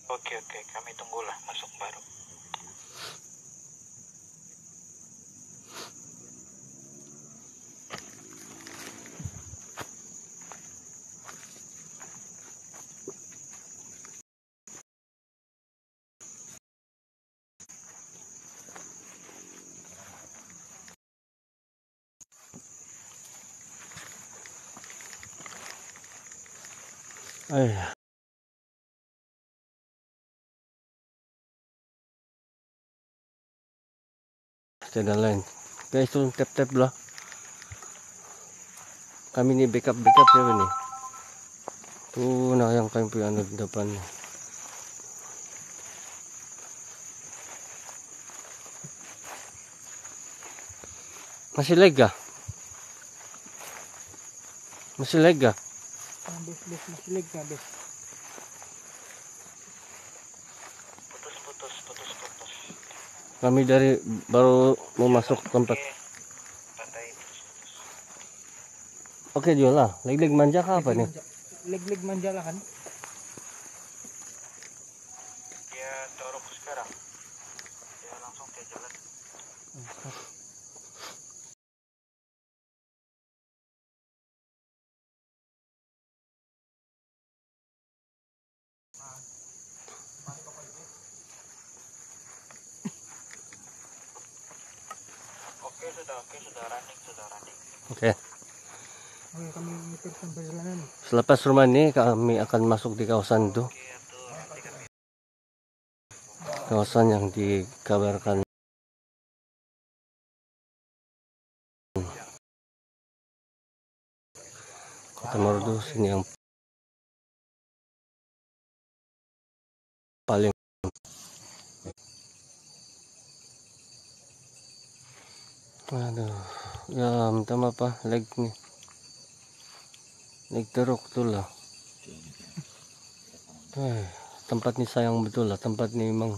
Oke, kami tunggulah masuk baru. Tiada lain. Guys, turun tap lah. Kami ni backup siapa ni? Tuh, nah yang kami punya di depan. Masih lega? Masih lega? Masih lega, bes. Putus. Kami baru mau masuk tempat. Oke, jual lah. Leg manja kah apa nih? Leg manja lah kan? Ya, torok sekarang. Ya, langsung ke jalan. Oke, sudah running. Oke. Oke, kami meneruskan perjalanan. Selepas rumah ini kami akan masuk di kawasan itu. Kawasan yang dikabarkan Kota Merdu sini yang paling. Aduh, ya minta maaf apa leg nih. Leg teruk tuh lah. Tempat ini sayang betul lah. Tempat ini memang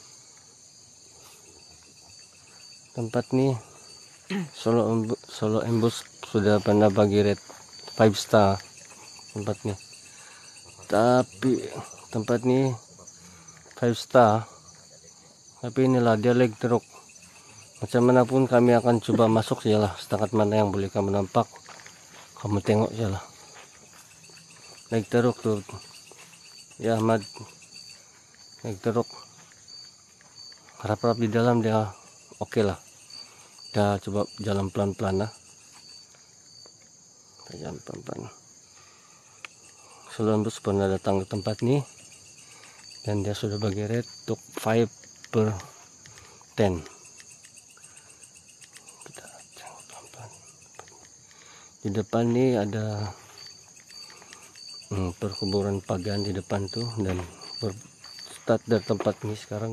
Solo Embus sudah pernah bagi rate 5 star tempatnya. Tapi tempat ini 5 star. Tapi inilah dia leg teruk. Macam mana pun kami akan coba masuk sajalah. Setakat mana yang boleh kamu nampak, kamu tengok sajalah. Leg teruk tuh. Ya Ahmad, leg teruk. Harap-harap di dalam dia oke lah. Kita coba jalan pelan-pelan lah. Kita jalan pelan-pelan. Sebelum itu pernah datang ke tempat ini dan dia sudah bagi rate untuk 5/10. Kita jalan pelan-pelan. Di depan ini ada perkuburan pagan di depan tuh, dan start dari tempat ini sekarang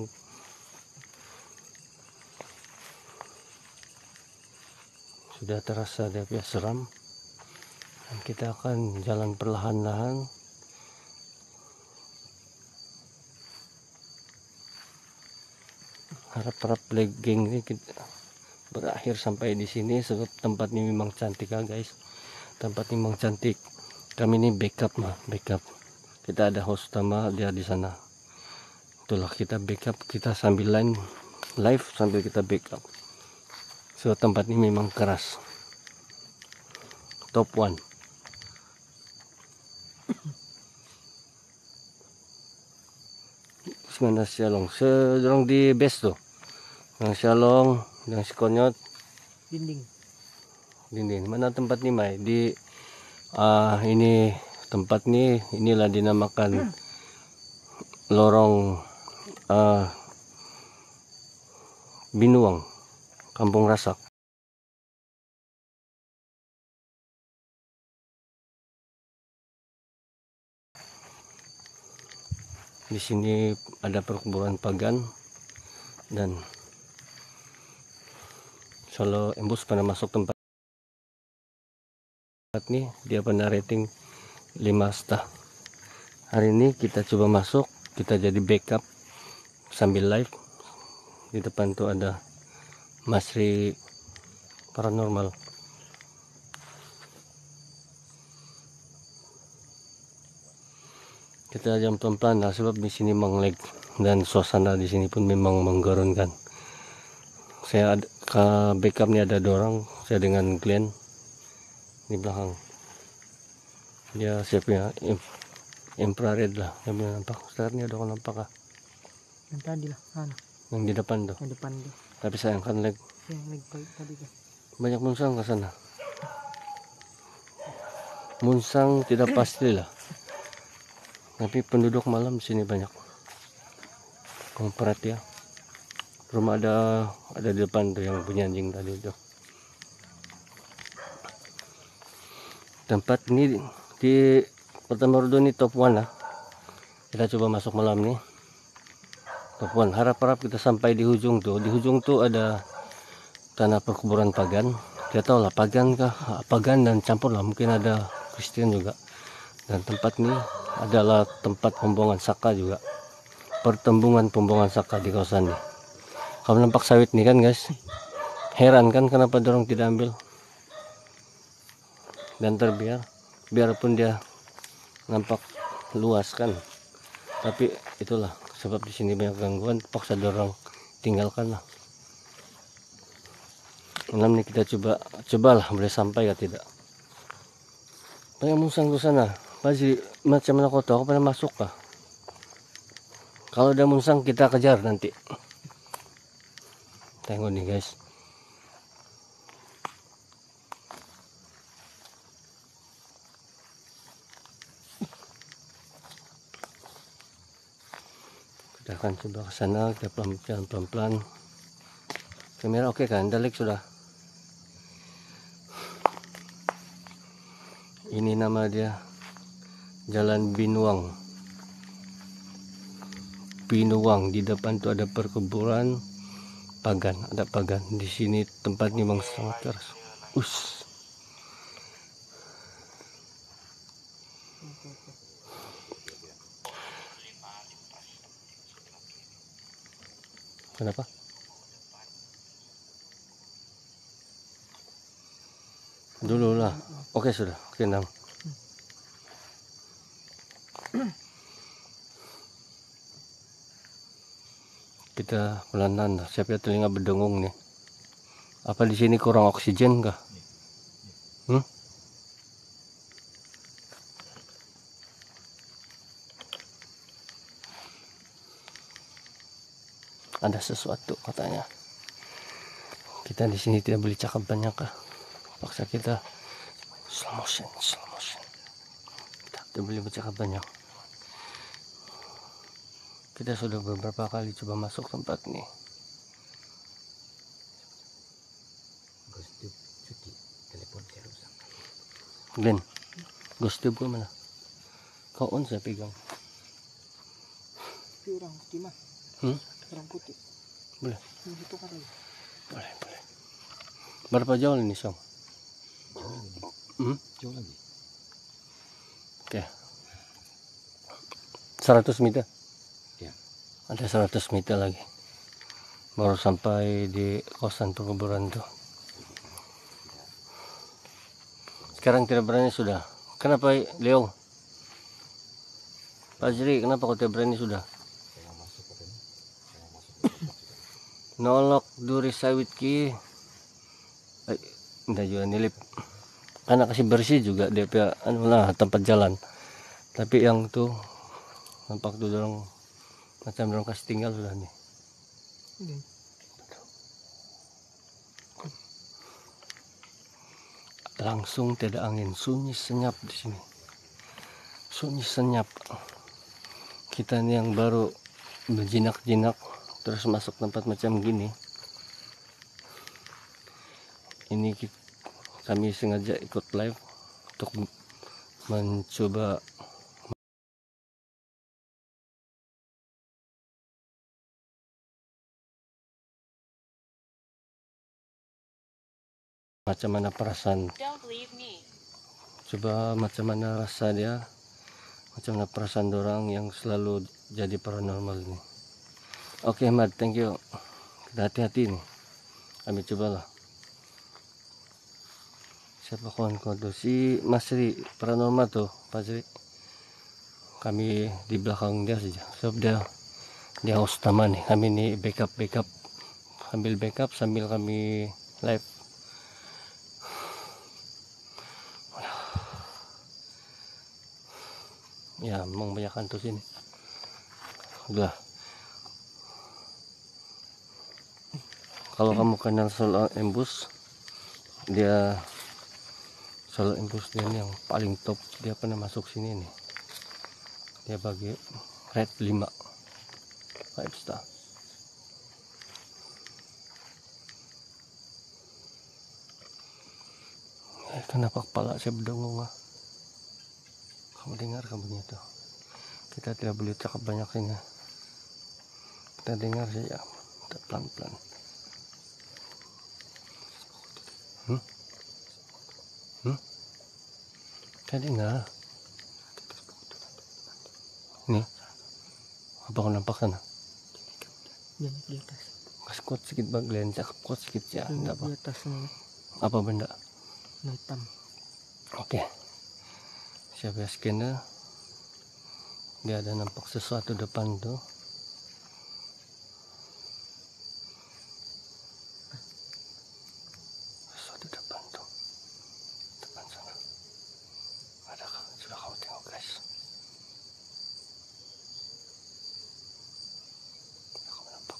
sudah terasa dia punya seram, dan kita akan jalan perlahan-lahan. Harap-harap legging ini kita berakhir sampai di sini, sebab tempat ini memang cantik ya guys. Tempat ini memang cantik. Kami ini backup. Kita ada host utama, dia di sana. Itulah kita backup, kita sambil live sambil kita backup. So tempat ini memang keras. Top 1. Mana sialong sedang di base tuh. Yang sialong, yang si konyot. Dinding. Mana tempat ini Mai? Di ini tempat nih, inilah dinamakan lorong Binuang, Kampung Rasak. Di sini ada perkuburan pagan, dan Solo Embus pernah masuk tempat nih, dia pernah rating 5 star. Hari ini kita coba masuk, kita jadi backup sambil live. Di depan tuh ada Masri Paranormal. Kita jam pelan-pelan lah, sebab di sini menglag dan suasana di sini pun memang menggerunkan. Saya ada, ke backup nih ada 2 orang, saya dengan Glenn di belakang. Dia siapnya infrared lah, yang nampak. Sekarang ini ada orang nampak kah? Yang tadi lah, Yang di depan tuh. yang depan tuh. Tapi sayang kan lag. Yang leg tadi tuh. Banyak munsang ke sana. Munsang tidak pasti lah. Tapi penduduk malam di sini banyak. Kompret ya. Rumah ada di depan tuh yang punya anjing tadi itu. Tempat ini di Kota Marudu ini top 1 lah. Kita coba masuk malam nih. Top 1. Harap-harap kita sampai di ujung tuh. Di ujung tuh ada tanah perkuburan pagan. Tidak tahu lah pagan kah, pagan dan campur lah, mungkin ada Kristen juga. Dan tempat ini adalah tempat pembuangan saka juga, pertembungan pembuangan saka di kawasan ini. Kamu nampak sawit nih kan guys, heran kan kenapa dorong tidak ambil dan terbiar, biarpun dia nampak luas kan, tapi itulah sebab di sini banyak gangguan, paksa dorong tinggalkan lah. Malam ini kita cobalah boleh sampai ya tidak. Banyak musang ke sana. Pasti macam mana kota, aku pernah masuk kah? Kalau ada musang kita kejar nanti. Tengok nih guys. Kita akan coba ke sana, kita pelan-pelan. Kamera oke kan? Dalek sudah. Ini nama dia Jalan Binuang. Binuang, di depan tuh ada perkebunan pagan, ada pagan. Di sini tempatnya memang sangat keras. Kenapa? Dulu lah. Oke sudah, tenang. Kita pelan-pelan lah. Siapa telinga berdengung nih? Apa di sini kurang oksigen kah? Ada sesuatu katanya. Kita di sini tidak boleh cakap banyak kah? Paksa kita slow motion. Kita tidak boleh bercakap banyak. Kita sudah beberapa kali coba masuk tempat ini. Glenn, ghost tube ke mana? Kau on saya pegang. Tapi orang putih mah. Orang putih. Boleh. Itu kan lagi. Boleh. Berapa jauh ini Song? Jauh lagi. Oke. 100 meter. Ya. Ada 100 meter lagi. Baru sampai di kawasan perkuburan tuh. Sekarang tidak berani sudah. Kenapa Leo? Pak Jiri, kenapa kau tidak berani sudah? Nolok duri sawit ki. Enggak juga nilip. Karena kasih bersih juga DP tempat jalan. Tapi yang tuh nampak tuh dorong macam dorong kasih tinggal sudah nih. Langsung tidak angin, sunyi senyap di sini. Sunyi senyap. Kita nih yang baru berjinak-jinak terus masuk tempat macam gini. Ini kami sengaja ikut live untuk mencoba macam mana perasaan, coba macam mana rasa dia, macam mana perasaan orang yang selalu jadi paranormal ini. Oke Mat, thank you. Kita hati-hati nih, kami cobalah. Siapa kawan kau tuh? Si Mas Ri paranormal tuh, Pak Sri. Kami di belakang dia saja. Sebab dia host utama nih. Kami nih backup sambil backup sambil kami live. Ya memang banyak hantu sini. Udah. Kalau kamu kenal Solar Embus, dia Solar Embus dia yang paling top. Dia pernah masuk sini nih. Dia bagi red 5 star. Kenapa kepala saya berdengung? Kamu dengar kabarnya tuh? Kita tidak boleh cakap banyak sini. Kita dengar saja, pelan-pelan. Kita dengar. Nih, apa kau nampak sana? Dia naik di atas. Kasih kuat sedikit bagian, cakap kuat sedikit ya. Dia Enggak naik apa. di atas nih. Apa benda? Hitam. Oke. Siapa scanner? Dia ada nampak sesuatu depan tuh. Sesuatu depan tuh. Depan sana. Adakah? Sudah kamu tengok guys. Kamu nampak?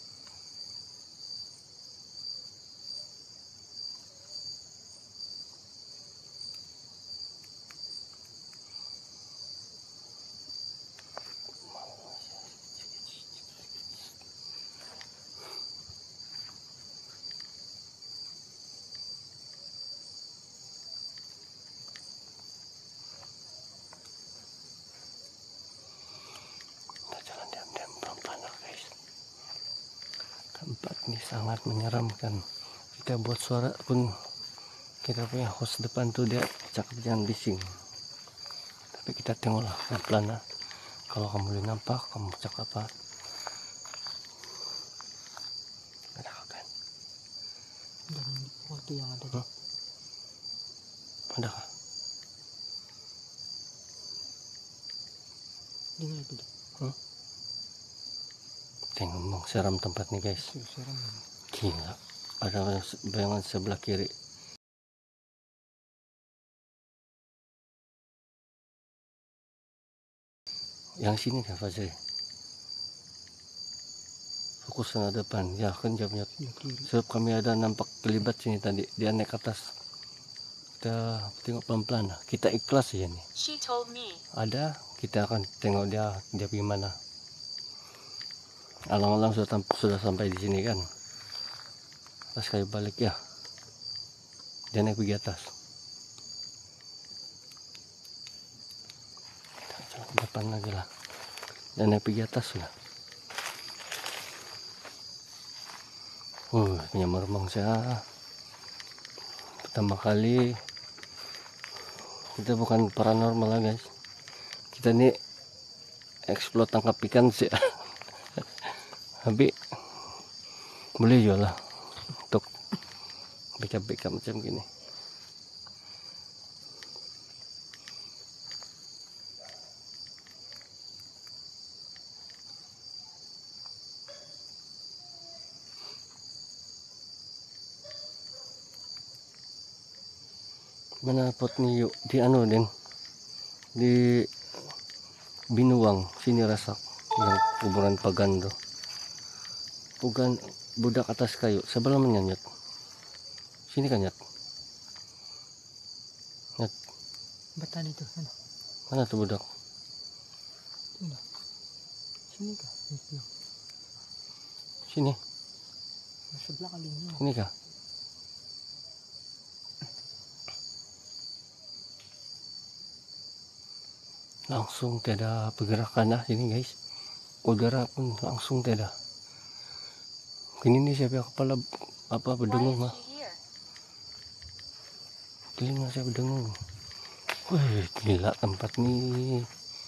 Jalan diam-diam pelan-pelan guys. Tempat ini sangat menyeramkan. Kita buat suara pun kita punya host depan tuh dia cakap jangan bising. Tapi kita tengoklah pelan-pelan. Kalau kamu boleh nampak, kamu cakap apa? Ada kan? Jangan di pohon tuh yang ada di. Adakah? Dengar itu deh. Tengok seram tempat nih guys. Seram. Gila. Ada bayangan sebelah kiri. Yang sini kan Fazri. Fokus sana depan. Ya kan jamnya. Dia kiri. Sebab kami ada nampak kelibat sini tadi. Dia naik ke atas. Kita tengok pelan-pelan. Kita ikhlas ya nih. She told me. Ada. Kita akan tengok dia gimana. Alang-alang sudah sampai di sini kan. Pas kayu balik ya. Dia naik pergi atas. Depan lagi lah. Dia naik pergi atas lah. Punya meremang saya. Pertama kali kita bukan paranormal lah guys. Kita nih explore tangkap ikan sih. Tapi boleh juga lah untuk backup macam gini. Mana pot nih yuk di anu Den, di Binuang sini Rasak yang kuburan pagan tuh. Bukan budak atas kayu sebelah menyanyat. Sini kan Nyat. Nyat. Batan itu sana. Mana tuh budak? Mana? Sini kah? Sini. Sebelah kalinya. Sini kah? Langsung tiada pergerakan lah ini guys. Udara pun langsung tiada. Kini nih siapa kepala apa berdengung lah. Telinga saya berdengung. Wih gila tempat nih.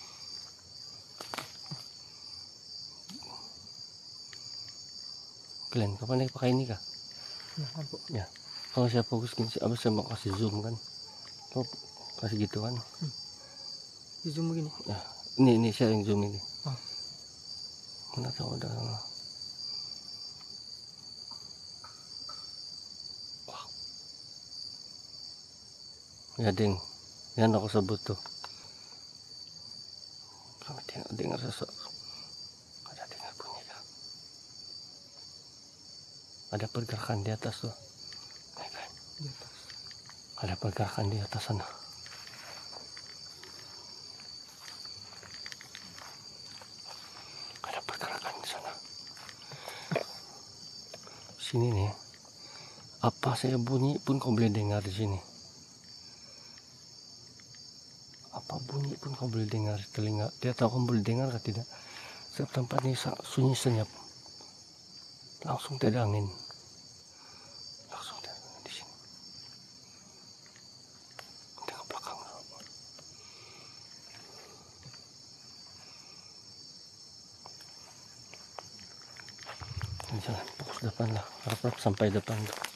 Kalian kapan pakai ini kah? Ya, lampu. Ya. Kalau saya fokus gini, apa saya mau kasih zoom kan? Kau kasih gitu kan? Di zoom begini. Ya, Ini siya yang zoom ini. Oh. Mana tahu udah. Wow. Ya ding, yan ako sebut tuh. Kami dengar sesuatu. Ada dengar bunyi kan? Ada pergerakan di atas tuh. Ya kan? Di atas. Ada pergerakan di atas sana. Ada pergerakan di sana. Sini nih. Apa saya bunyi pun kau boleh dengar di sini. Apa bunyi pun kau boleh dengar di telinga. Dia tahu kau boleh dengar atau tidak. Setiap tempat ini sunyi senyap. Langsung tidak angin. Langsung tidak angin di sini. Tengok belakang. Jangan fokus depan lah. Harap sampai depan.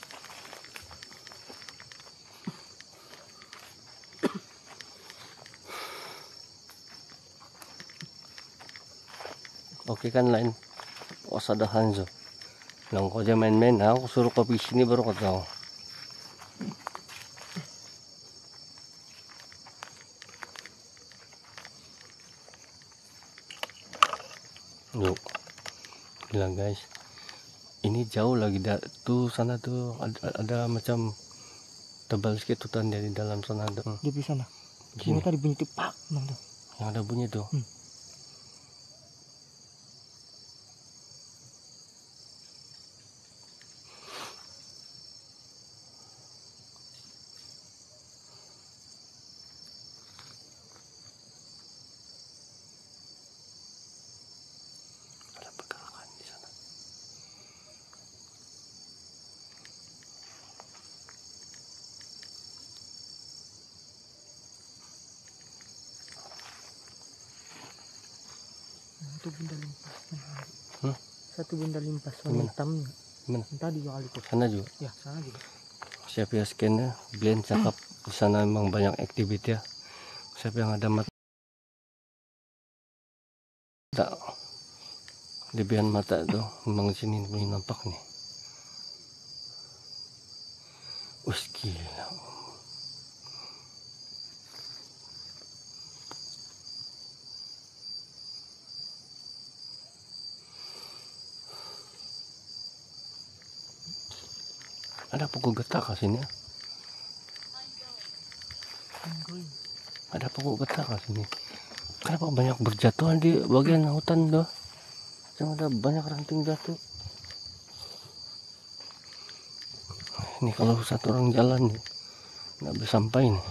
Oke kan lain. Wasada Hanzo. Nang kau aja main-main, aku suruh kopi sini baru kau tahu. Yuk, bilang guys, ini jauh lagi tuh sana tuh ada macam tebal sedikit hutan di dalam sana ada. Dia di sana. Gini, Ini tadi bunyi tepak. Nah, tuh. yang ada bunyi tuh. Ada pergerakan di sana. Satu benda limpas. Hmm? Satu benda limpas warna Gimana? hitamnya. Gimana? Yang tadi juga kali itu. Sana juga. Ya, sana juga. Siapa ya scannya? Glenn cakap di sana emang banyak aktiviti ya. Siapa yang ada mata? Lebihan mata itu memang sini boleh nampak nih. Wih gila. Ada pokok getak ke sini. Ada pokok getak ke sini. Kenapa banyak berjatuhan di bagian hutan tuh? Yang ada banyak ranting jatuh. Ini kalau satu orang jalan nih, nggak bisa sampai nih.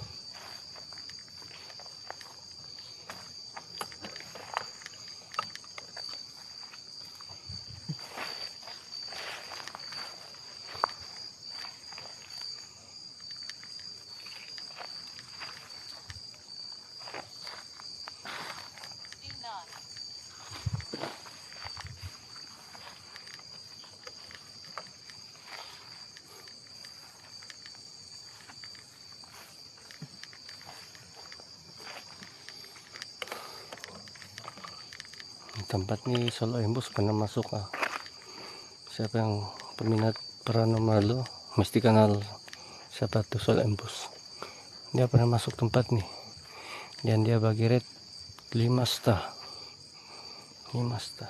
Tempat ini Solo Embus pernah masuk ah. Siapa yang peminat paranormal mesti kenal siapa tuh Solo Embus. Dia pernah masuk tempat nih. Dan dia bagi rate 5 star. 5 star.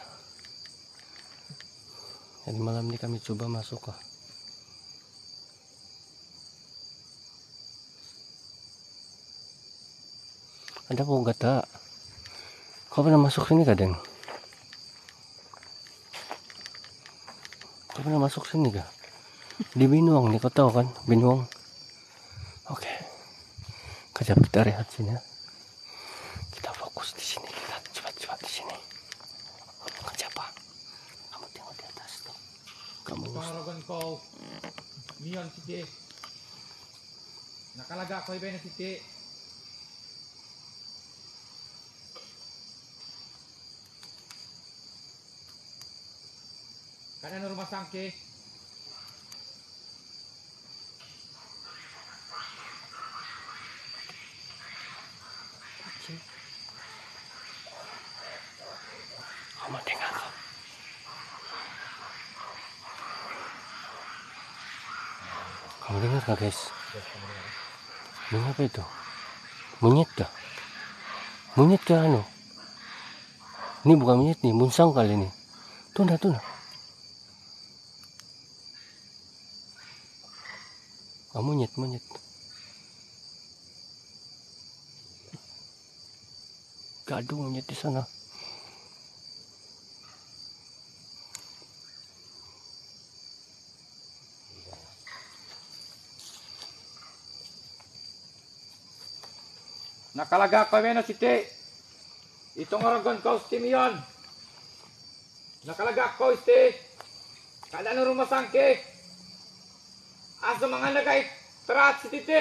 Jadi malam ini kami coba masuk ah. Ada pokok gata. Kau pernah masuk sini kadang? Kau pernah masuk sini kah? Di Binuang nih, kau tahu kan? Binuang. Oke. Kejap kita rehat sini ya. Kita fokus di sini, kita cepat-cepat di sini. Kejap ah. Kamu tengok di atas tuh. Kamu Pangaragan kau. Niyon siti. Nakalaga ko iba na siti. Kanan rumah sangke. Kamu dengar kau? Kamu dengar kah guys? Bunyi apa itu? Monyet kah? Monyet kah anu? Ini bukan monyet nih, munsang kali ini. Tuna. Ah, monyet. Gaduh monyet di sana. Nakalaga ko menos iti. Itong oragon ko steam yon. Nakalaga ko iti. Kada no rumasangke. Asa mga nagay terat si titi.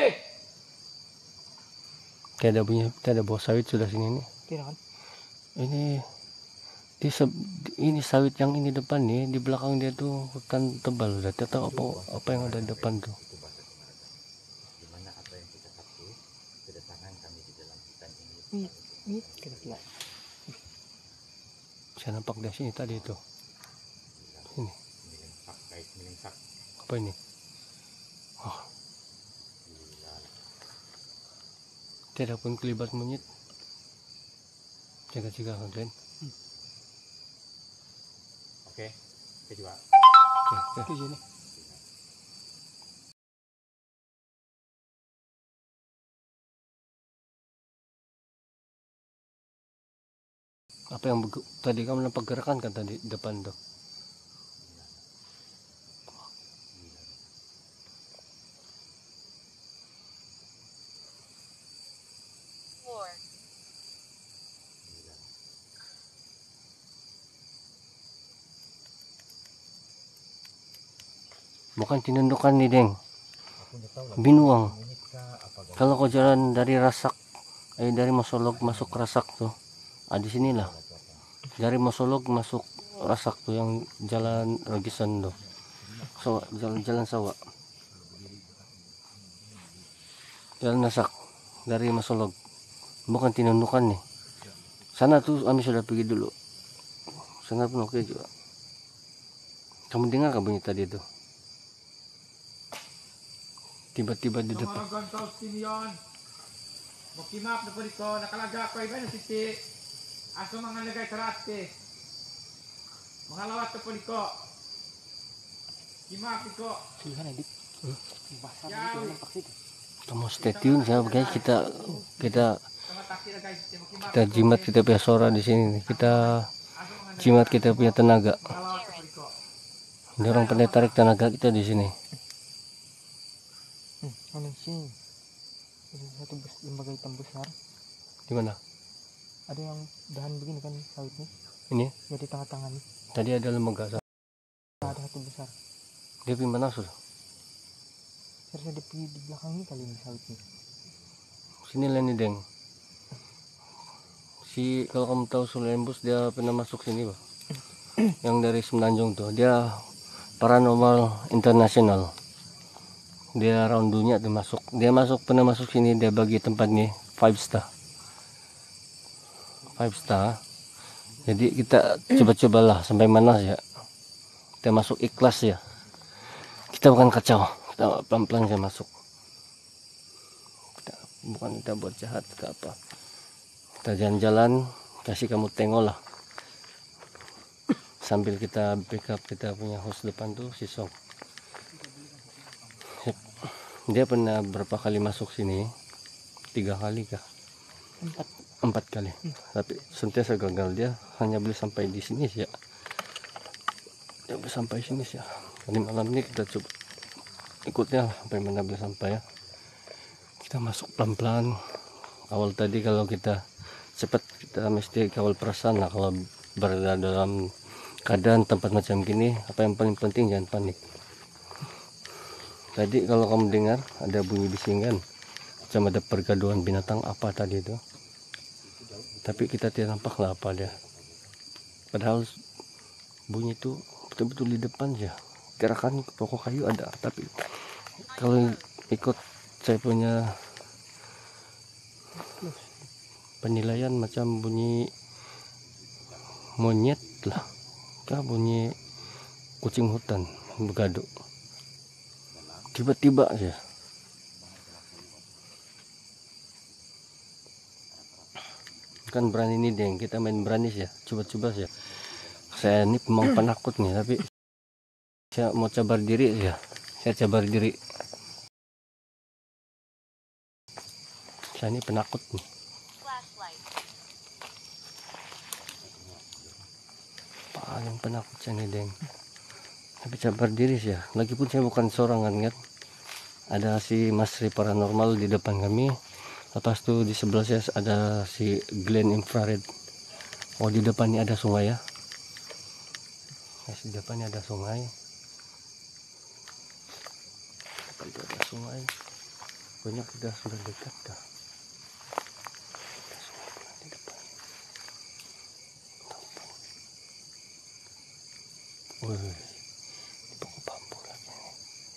Tiada buah sawit sudah sini nih. Kira kan? Ini sawit yang ini depan nih, di belakang dia tuh hutan tebal. Udah tahu apa yang ada di depan tuh. Kira-kira. Saya nampak dari sini tadi itu. Ini. Apa ini? Oh. Tidak pun kelibat monyet. Jaga-jaga kalian. Oke, saya juga. Oke. Itu sini. Apa yang tadi kamu nampak gerakan kan tadi depan tuh? Bukan tinundukan nih, Deng. Binuang. Kalau kau jalan dari Rasak, dari Mosolog masuk Rasak tuh, di sinilah. Dari Mosolog masuk Rasak tuh yang jalan Ragisan tuh. So, jalan sawah. Jalan Rasak dari Mosolog. Bukan tinundukan nih. Sana tuh kami sudah pergi dulu. Sana pun oke juga. Kamu dengar gak bunyi tadi tuh? Tiba-tiba di depan. Oragon ko steam yon. Mukimap na puli ko. Nakalaga ko menos iti. Asa mga nagay terat ti. Mga lawat na puli ko. Kimap ko. Silihan edit. Basah Yaw. gitu nampak situ. Kamu stay tune ya, guys. Kita Tamataki na guys. Mukimap kita jimat kita punya suara di sini nih. Kita jimat kita punya tenaga. mga lawat na puli ko. Ini orang pandai tarik tenaga kita di sini. Ano sini? Ada satu lembaga hitam besar. Di mana? Ada yang dahan begini kan sawitnya. Ini Jadi tengah-tengah nih. tadi ada lembaga. Ada satu besar. Dia di mana sudah? Harusnya di belakang ini kali ini sawitnya. Sini lah nih, Deng. Kalau kamu tahu Sulembus, dia pernah masuk sini, Pak. Yang dari Semenanjung tuh, dia paranormal internasional. Dia round dunia tuh masuk. Pernah masuk sini, dia bagi tempat nih 5 star. 5 star. Jadi kita coba-cobalah sampai mana ya. Kita masuk ikhlas ya. Kita bukan kacau, kita pelan-pelan saya masuk. Bukan kita buat jahat ke apa. Kita jalan-jalan, kasih kamu tengok lah. Sambil kita backup kita punya host depan tuh si Sok. Dia pernah berapa kali masuk sini? 3 kali kah? 4 kali. Tapi sentiasa gagal. Dia hanya boleh sampai di sini sih ya. Dia boleh sampai sini sih ya. Tadi malam ini kita coba ikutnya sampai mana boleh sampai ya. Kita masuk pelan-pelan. Awal tadi kalau kita cepat, kita mesti kawal perasaan lah. Kalau berada dalam keadaan tempat macam gini, apa yang paling penting jangan panik. Tadi kalau kamu dengar ada bunyi bisingan, macam ada pergaduhan binatang apa tadi itu. Tapi kita tidak nampak lah apa dia. Padahal bunyi itu betul-betul di depan ya. Gerakan pokok kayu ada, tapi kalau ikut saya punya penilaian macam bunyi monyet lah. Bunyi kucing hutan begaduk. Tiba-tiba aja. Kan berani nih Deng, kita main berani ya. Coba-coba ya. Saya ini memang penakut nih, tapi saya mau cabar diri ya. Saya cabar diri. Saya ini penakut nih. Paling penakut saya nih Deng. Tapi cabar diri sih ya. Lagipun saya bukan sorangan kan. Ada si Mas Ri Paranormal di depan kami. Lepas itu di sebelah saya ada si Glenn Infrared. Oh, di depannya ada sungai ya. Di depannya ada sungai. Depan itu ada sungai. Banyak sudah dekat dah. Ada sungai di depan. Wih, pokok bambu lagi nih.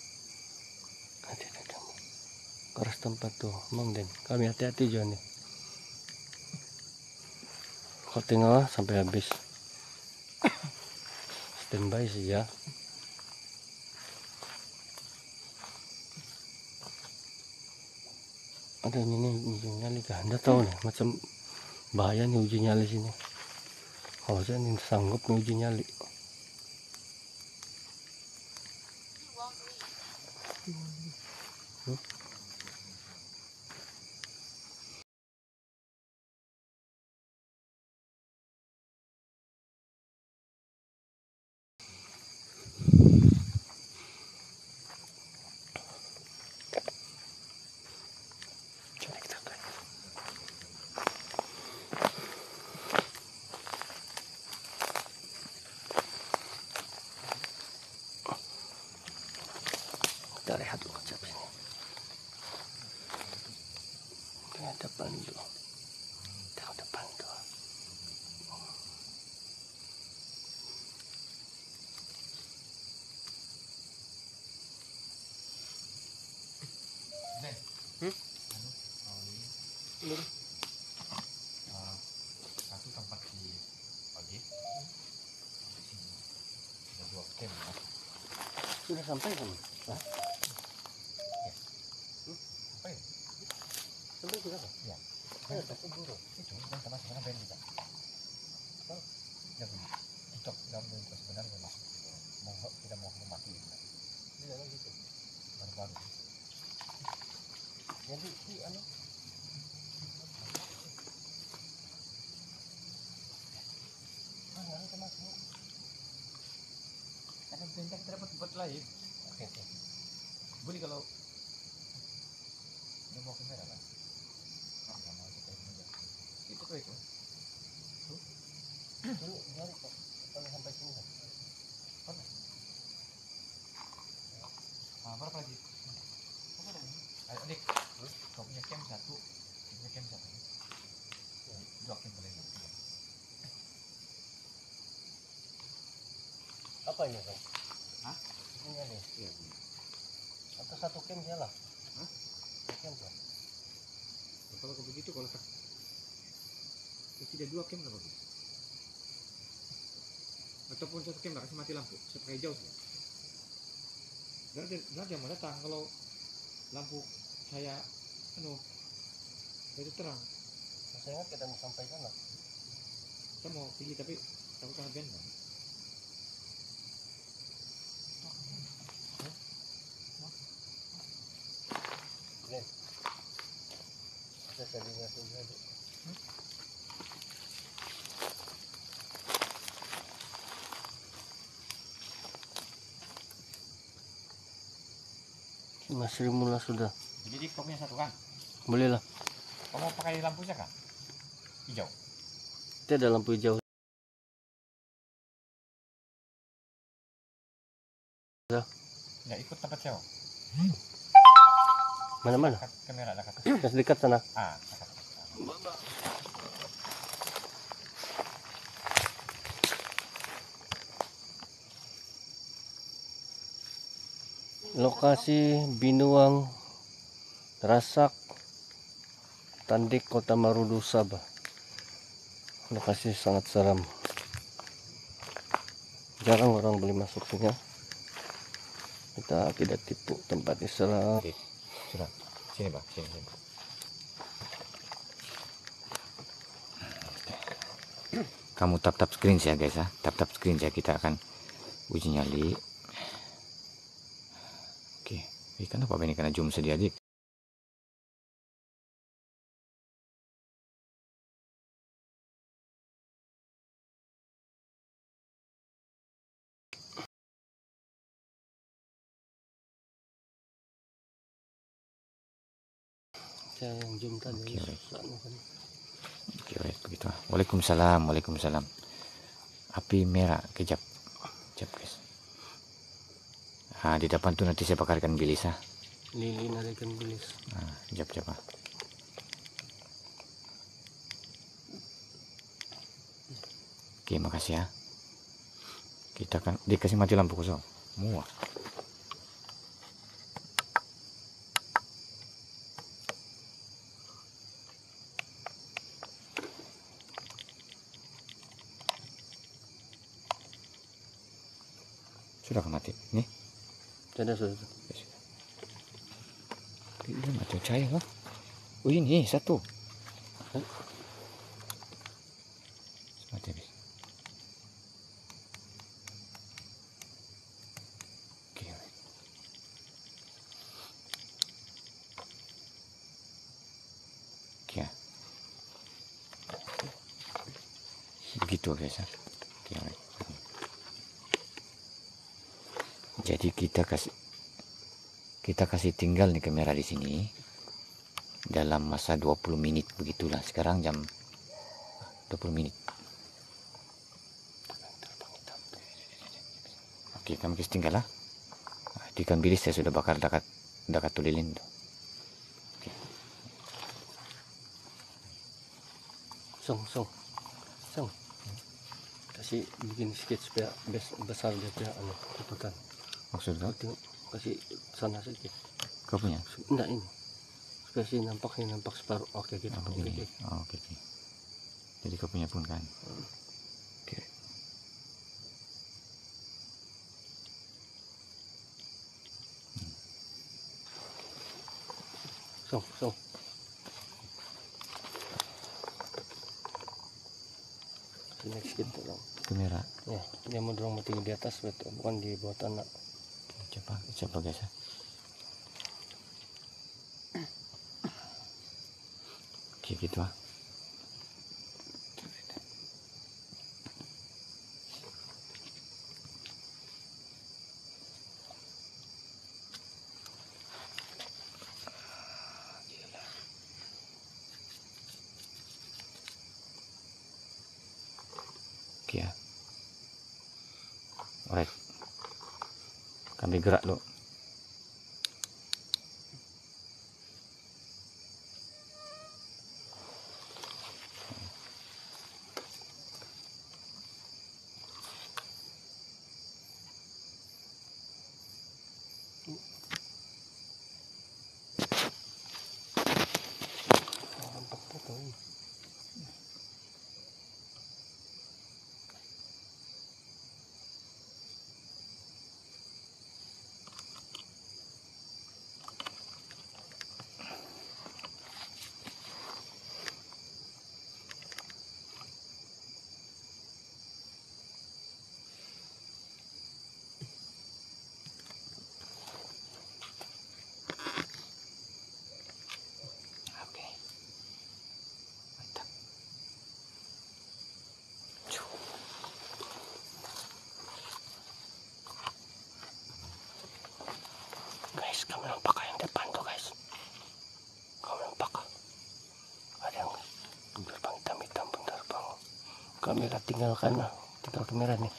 Ada kamu. Keras tempat tuh, Mang Den. Kami hati-hati juga nih. Kau tengok sampai habis. Standby sih ya. Ada ini uji nyali kah? Anda tahu nih macam bahaya nih uji nyali sini. Kalau saya ini sanggup nih uji nyali. Kita rehat dulu capek ini. Ini depan dulu. Tahu depan tuh. Satu tempat di pagi. Ada 2 camp. Sudah sampai kan? Hah? Apa ya? Sampai sudah kan? Ya. Ayo, aku buru. Itu yang sama sebenarnya band juga. Oh, yang TikTok yang sebenarnya memang mau kita mau mati. Iya gitu. Baru-baru. Jadi anu kita masuk. Karena band kita dapat buat live. Oke. Boleh kalau dia mau kamera kan? Sama kita aja. Itu tuh itu. Dulu jari kok. Kalau sampai sini kan. Berapa lagi? Ayo Dik, kau punya cam 1, punya cam 1. 2 cam boleh. Apa ini kan? Hah? Ini nih. Iya. Atau satu cam salah? Hah? Satu cam lah. Kalau begitu kalau tidak 2 cam nggak bagus. Ataupun 1 cam nggak kasih mati lampu, saya pakai jauh ya. Dia mau datang kalau lampu saya itu terang. Saya ingat kita mau sampai sana. Saya mau pergi tapi takut kehabisan kan. Nih. Saya tadi ngasih tadi. Mas Rimula sudah. Jadi kau punya 1 kan? Boleh lah. Kau mau pakai lampu saya kan? Hijau. Itu ada lampu hijau. Ya ikut tempat sewa. Mana-mana? Kamera dekat. Kasih dekat sana. Dekat. Lokasi Binuang, Rasak, Tandik, Kota Marudu, Sabah. Lokasi sangat seram. jarang orang beli masuk sini. Kita tidak tipu tempat istirahat. Sudah, sini Pak, sini. Kamu tap screen ya guys ya, tap screen ya, kita akan uji nyali. Oke, kenapa ini karena zoom sedia adik. Saya yang zoom tadi. Oke, baik begitu. Waalaikumsalam. Api merah, kejap guys. Di depan tuh nanti saya bakarkan bilis ah. Lilin ada ikan bilis. Kejap ah. Oke, makasih ya. Kita akan dikasih mati lampu kosong. Muah. Sudah mati. Nih. Sudah. Ini mati cahaya lah. Oh ini satu. Mati habis. Oke. Oke. Begitu guys ya. Oke. Jadi kita kasih tinggal nih kamera di sini dalam masa 20 menit begitulah. Sekarang jam 20 menit. Oke, kami kasih tinggal lah. Di ikan bilis saya sudah bakar dekat tulilin tuh. Oke. Song. Kasih bikin sedikit supaya besar dia punya ikutan. Maksudnya Kasih sana sedikit. kau punya? Enggak ini. Supaya sih nampak separuh. Oke gitu. Begini. Oke. Jadi kau punya pun kan? Oke. Song. Ini sedikit dong. Kamera. Ya, dia mau dorong mati di atas betul, bukan di bawah tanah. Coba guys ya. Oke gitu ah. Oke ya. Alright. Kami gerak lo. Oke. Mantap. Guys, kamu nampak yang depan tuh guys. Kamu nampak? Ada yang terbang hitam pun terbang. Kamera tinggal kamera nih.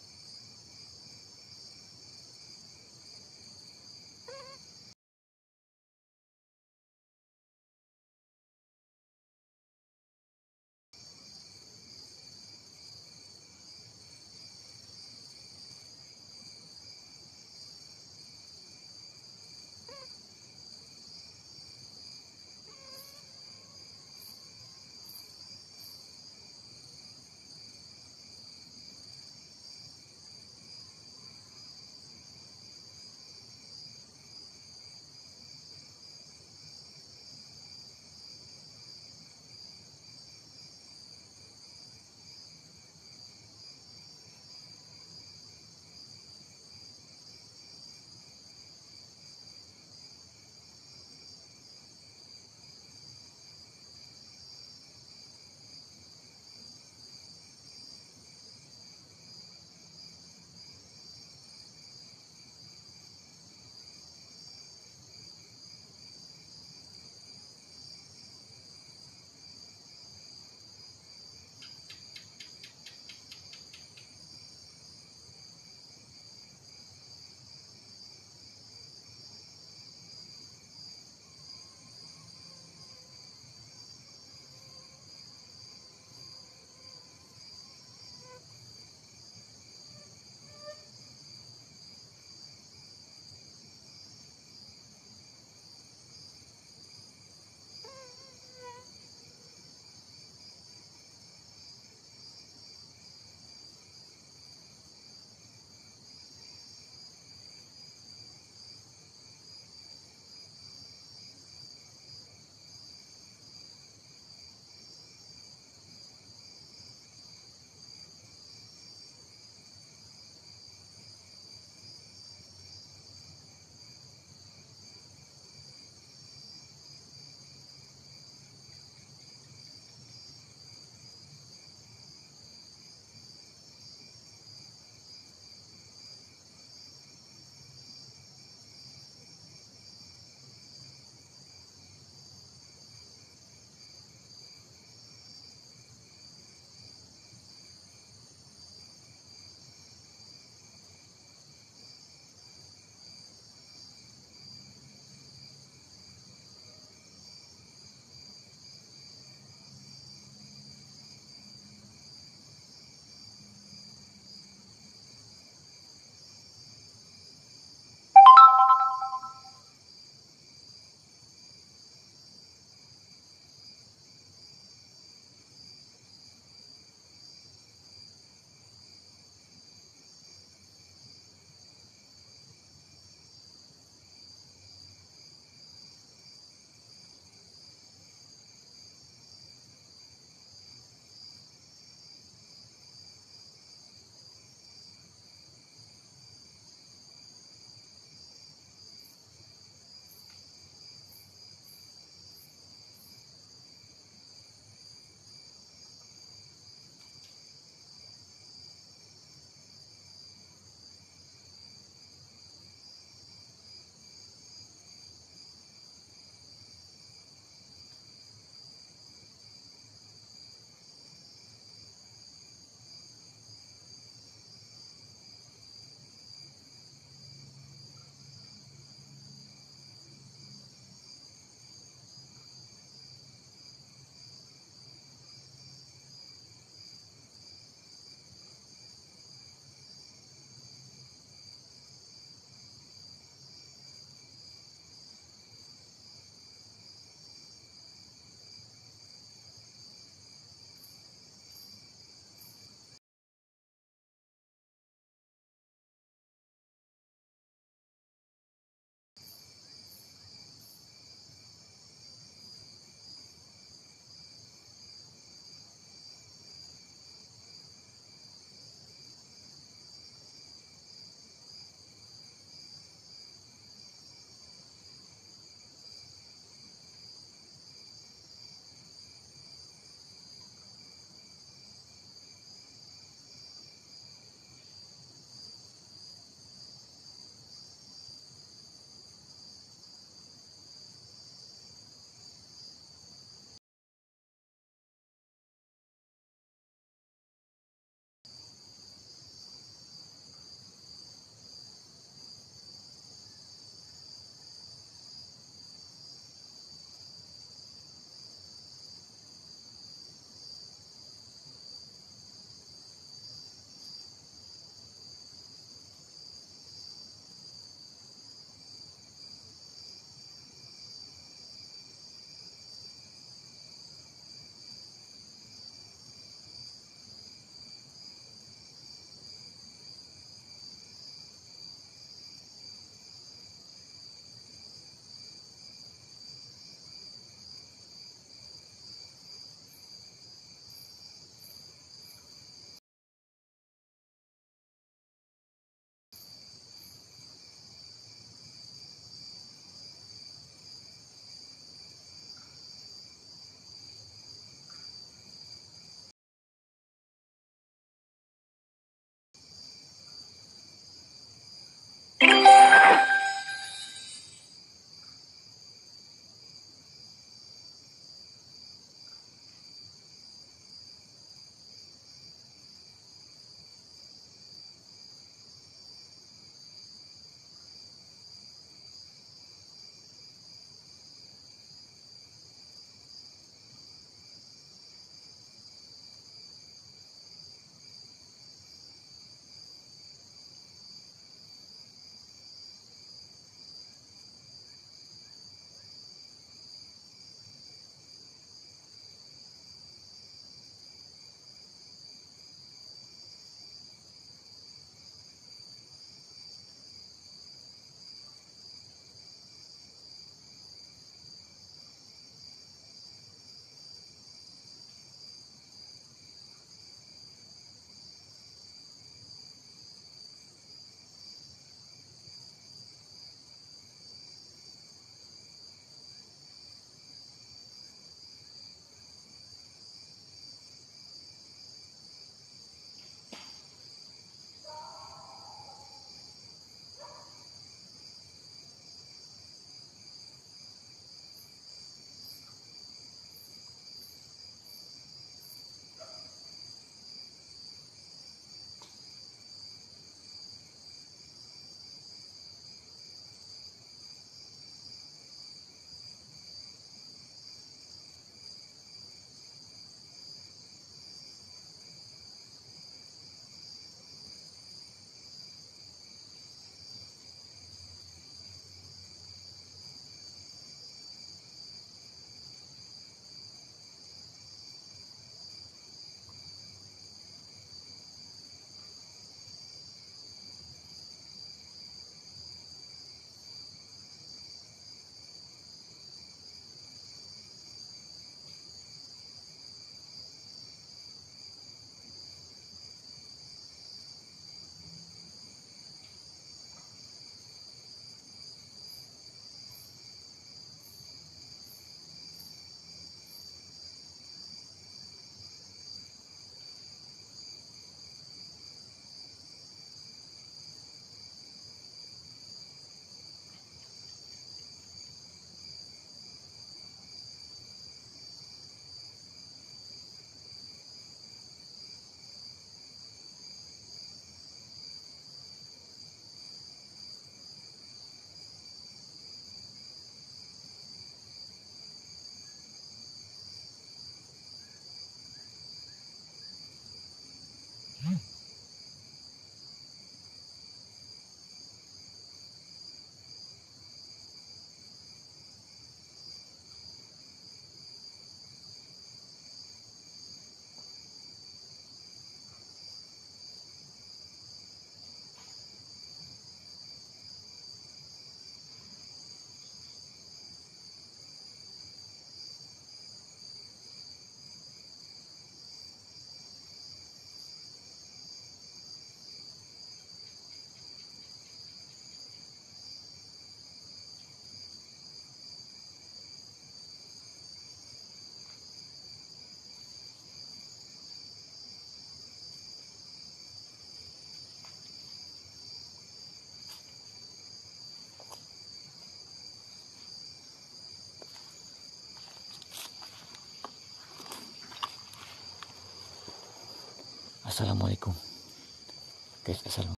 Assalamualaikum. Guys, assalamualaikum.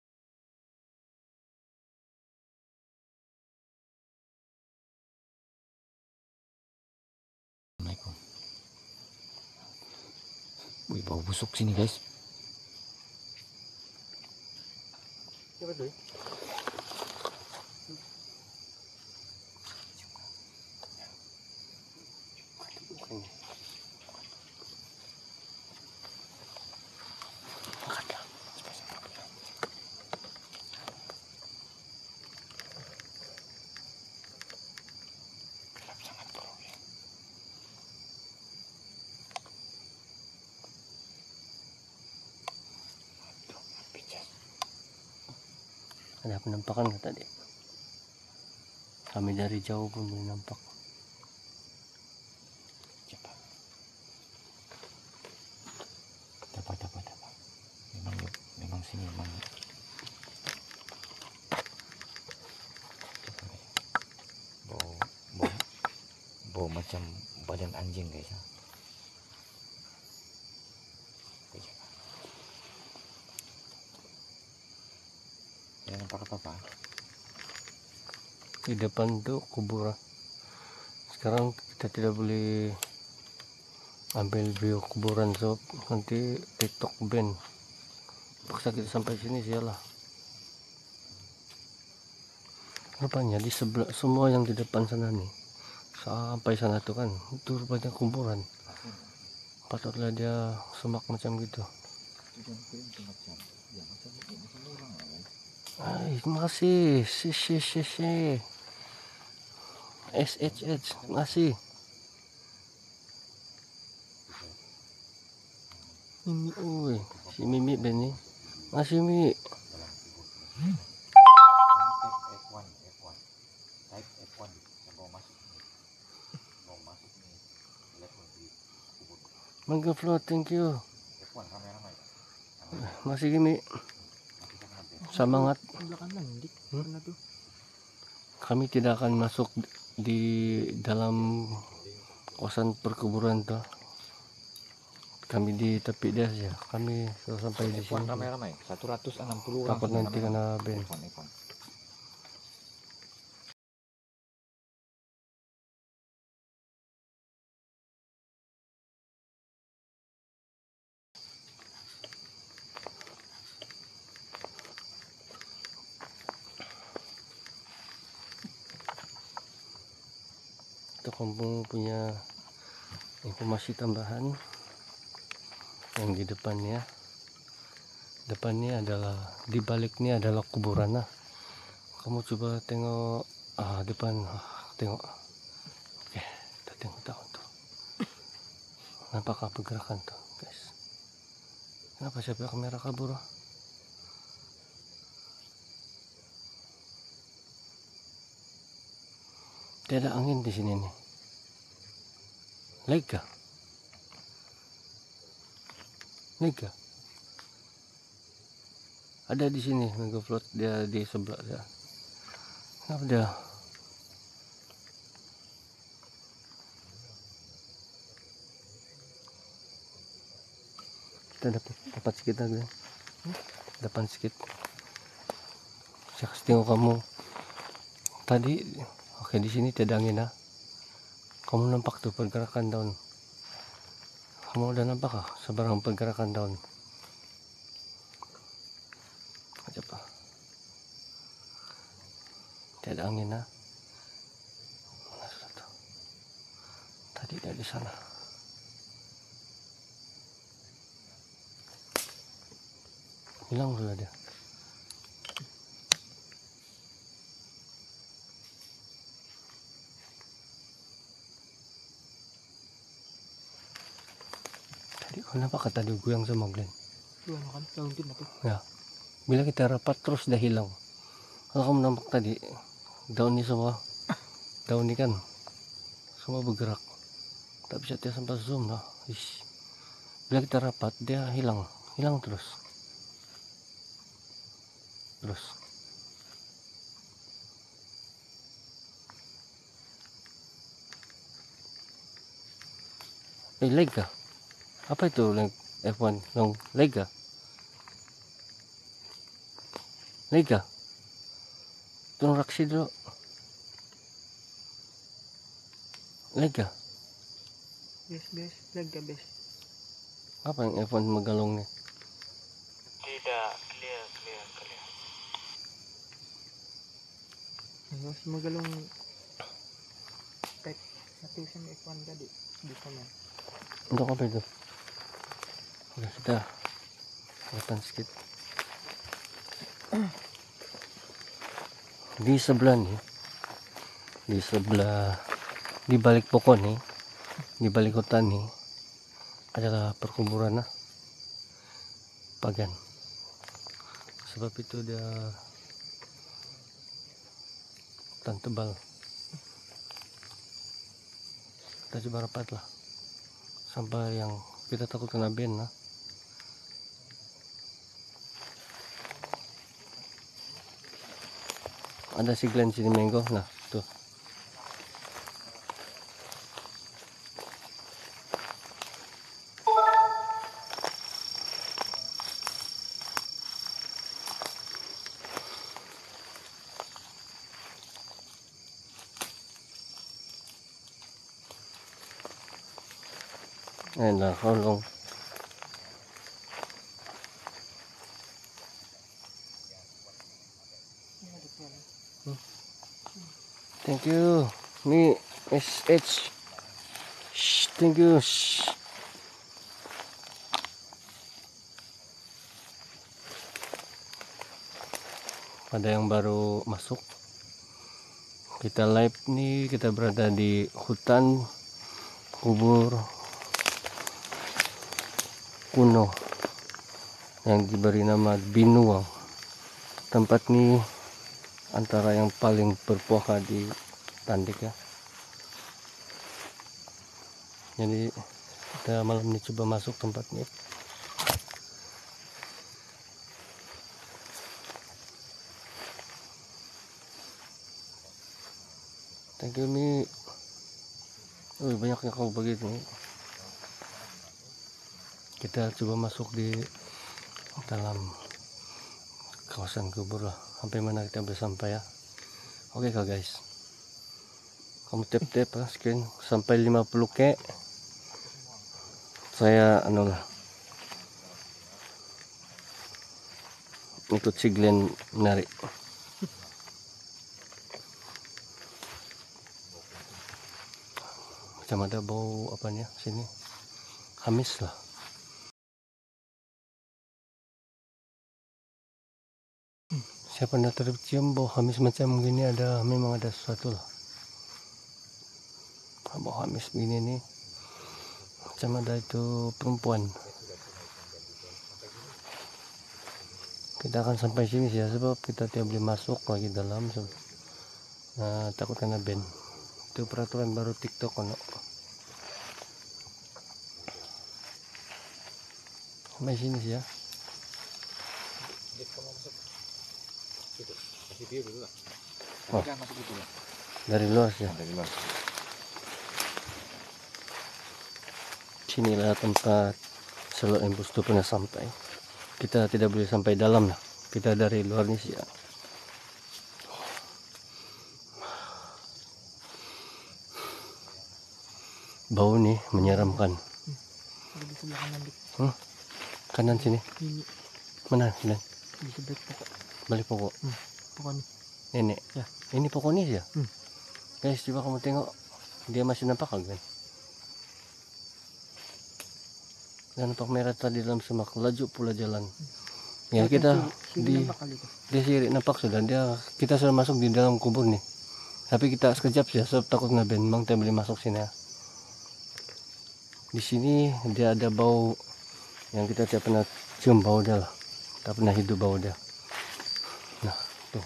Wih, bau busuk sini guys. Coba dulu. Ada penampakan nggak tadi? Kami dari jauh pun belum nampak. Coba. Dapat. Memang sini memang. Bau macam badan anjing guys. Jangan nampak apa-apa. Di depan tuh kuburan. Sekarang kita tidak boleh ambil video kuburan sob, nanti TikTok ban. Paksa kita sampai sini sialah. Rupanya di sebelah semua yang di depan sana nih, sampai sana tuh kan, itu rupanya kuburan. Patutlah dia semak macam gitu. Masih SHH masih Mimi, si Mimi Beni masih Mi. Mangga float, thank you. Masih gini semangat. Belakang dik. Mana tuh? Kami tidak akan masuk di dalam kawasan perkuburan tuh. Kami di tepi dia saja. Kami sudah sampai di sini. Ramai-ramai 160 orang. Takut nanti kena ban. Itu kampung punya informasi tambahan yang di depannya adalah, di baliknya adalah kuburan. Nah, kamu coba tengok depan, tengok. Oke, kita tengok tahu tuh. Nampakkah pergerakan tuh guys? Kenapa siapa kamera kabur? Tidak ada angin di sini nih. Lega. Ada di sini Mega Float, dia di sebelah dia. Kenapa dia? Kita dapat sedikit lagi. Depan sedikit. Saya kasih tengok kamu. Tadi oke, di sini tidak angin. Kamu nampak tuh pergerakan daun. Kamu udah nampak seberang pergerakan daun? Coba. Tidak angin. Mana sudah tuh? Tadi dia di sana. Hilang sudah dia. Tadi kenapa kata dia goyang sama Glenn? Tuh kan daun tin tuh. Ya, bila kita rapat terus dah hilang. Kalau kamu nampak tadi daun ini kan semua bergerak. Tak bisa dia sampai zoom lah. Ish. Bila kita rapat dia hilang terus. Lega. Apa itu F1 long lega? Lega. Turun raksi dulu. Lega. Bes, lega bes. Apa yang iPhone megalong nih? Tidak, clear. Mas magalong type satu sama F1 tadi di sana. Untuk apa itu? Oke, kita kelihatan sedikit. Di sebelah nih, di balik pokok nih, di balik hutan nih adalah perkuburan pagan. Sebab itu dia hutan tebal. Kita coba rapat lah sampai yang kita takut kena ben lah. Ada si Glenn sini mango, nah tuh. Enak, kolong. Thank you. Ni SH. Shh, thank you. Shh. Ada yang baru masuk. Kita live nih, kita berada di hutan kubur kuno yang diberi nama Binuang. Tempat ini antara yang paling berpoha di Tandik ya. Jadi kita malam ini coba masuk tempat ini. Thank you Mi. Banyaknya kau begitu. Kita coba masuk di dalam kawasan kubur lah. Sampai mana kita bisa sampai ya. Oke kak guys. Kamu tap screen sampai 50k. Saya lah ikut si Glenn menarik. Macam ada bau apanya sini. Hamis lah. Saya pernah tercium bau hamis macam gini, memang ada sesuatu lah. Bau hamis begini nih. Macam ada itu perempuan. Kita akan sampai sini sih ya, sebab kita tidak boleh masuk lagi dalam. Takut kena ban. Itu peraturan baru TikTok kan. Sampai sini sih ya. Oh, dari luar sih ya. Sinilah tempat Selo Embus itu pernah sampai. Kita tidak boleh sampai dalam lah. Kita dari luar nih sih ya. Bau nih menyeramkan. Di sebelah kanan dik. Kanan sini. Ini Mana Glenn? di sebelah pokok. Balik pokok. Pokok ini. Nenek. Ya. Ini pokoknya sih ya. Hmm. Guys, coba kamu tengok. Dia masih nampak kan Glenn? Dan nampak merah tadi dalam semak, laju pula jalan. Ya kita di sini nampak sudah kita sudah masuk di dalam kubur nih. Tapi kita sekejap sih, sebab takut ngeben, memang kita boleh masuk sini ya. Di sini dia ada bau yang kita tidak pernah cium bau dia lah, tak pernah hidup bau dia. Nah tuh,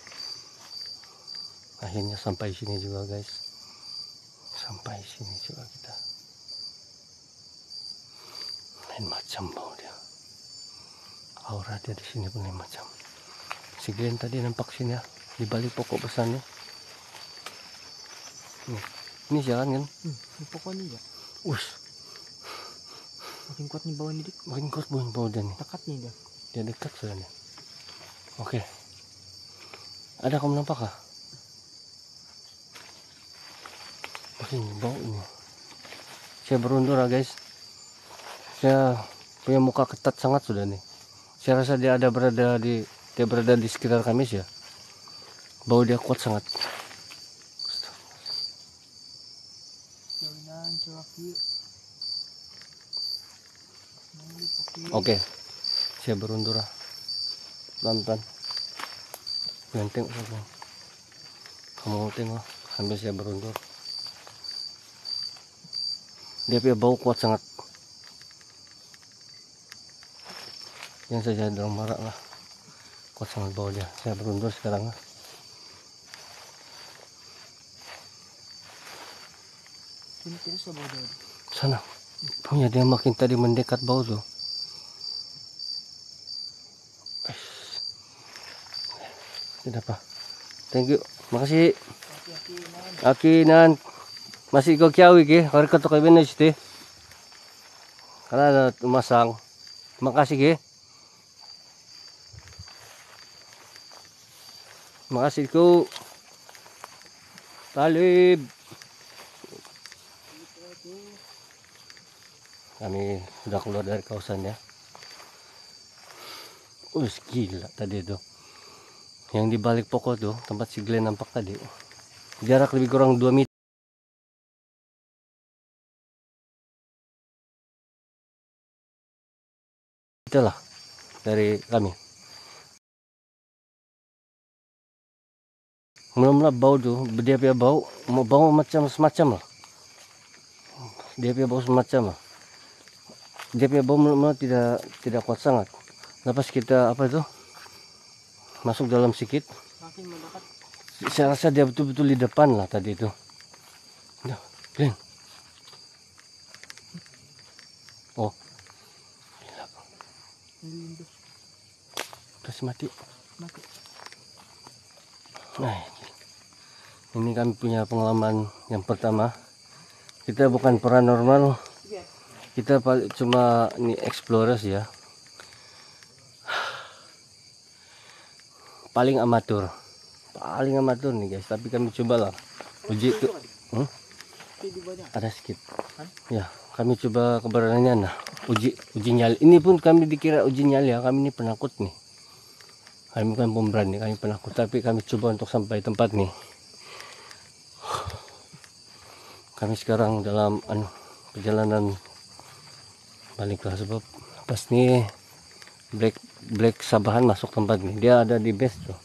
akhirnya sampai sini juga guys, sampai sini juga kita. Lain macam bau dia, aura dia di sini pun lain macam. Si Glenn tadi nampak sini ya, di balik pokok besarnya. Ini jalan kan? Ini pokok ini ya. Makin kuat nih bau ini dik. Makin kuat bau dia nih. Dekat nih dia. Dia dekat sudah nih. Oke, Ada kamu nampak kah? Ini bau ini. Saya berundur lah guys. Saya punya muka ketat sangat sudah nih. Saya rasa dia berada di sekitar kami ya. Bau dia kuat sangat. Daun cuaki. Oke, saya berundur lah. Pelan-pelan. Jangan tengok saja. Kamu tengok sambil saya berundur. Dia punya bau kuat sangat. Yang saja dalam marak lah. Kuat sangat bau dia. Saya berundur sekarang lah. Ini terus bau daun. Sana. Punya dia makin tadi mendekat bau tuh. Tidak apa. Thank you. Makasih. Aki nan. Masih kau kiawi ke? Kau ketok kau benar sih. Karena ada masang. Makasih ke. Makasih ku. Talib. Kami sudah keluar dari kawasan ya. Gila tadi itu. Yang di balik pokok tuh, tempat si Glenn nampak tadi. Jarak lebih kurang 2 meter. Itulah dari kami. Mula-mula bau tuh, dia punya bau macam semacam lah. Dia punya bau semacam lah. Dia punya bau mula-mula tidak kuat sangat. Lepas kita apa itu masuk dalam sedikit, Makin mendekat. saya rasa dia betul-betul di depan lah tadi itu. Nah, Glenn. Oh, Lindu. kasih mati. Mati. Nah, ini kami punya pengalaman yang pertama. Kita bukan paranormal, kita cuma ini explorers ya. Paling amatur nih guys. Tapi kami cobalah uji ke, ada sedikit. Ya, kami coba keberanian lah. Uji nyali. Ini pun kami dikira uji nyali ya. Kami ini penakut nih. Kami bukan pemberani, kami penakut. Tapi kami coba untuk sampai tempat nih. Kami sekarang dalam perjalanan balik lah sebab pas nih Black Sabahan masuk tempat nih. Dia ada di base tuh.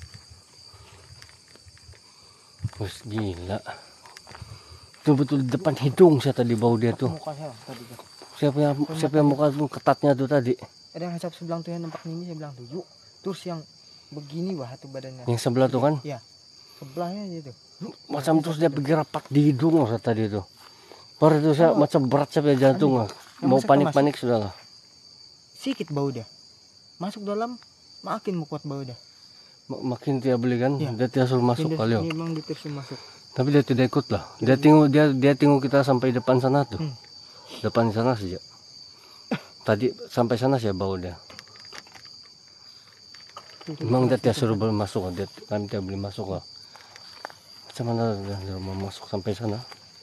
Gila. Itu betul di depan hidung saya tadi bau dia tuh. Muka saya tadi tuh. Siapa yang muka tuh ketatnya tuh tadi. Ada yang hasap sebelah tuh yang nampak ini, saya bilang tuh yuk. Terus yang begini wah tuh badannya. Yang sebelah tuh kan? Iya. Sebelahnya aja tuh. Macam terus dia pergi rapat di hidung lah tadi itu. Baru itu saya macam berat sampai jantung lah. Mau panik-panik sudah lah. Sikit bau dia. Masuk dalam makin kuat bau dia. Makin dia beli kan, ya. Dia tidak suruh masuk kali. Ini memang disuruh masuk. Tapi dia tidak ikut lah. Dia tunggu kita sampai depan sana tuh. Depan sana saja. Tadi sampai sana sih bau dia. Memang dia tidak suruh masuk, kami tidak boleh masuk lah. Macam mana dia mau masuk sampai sana?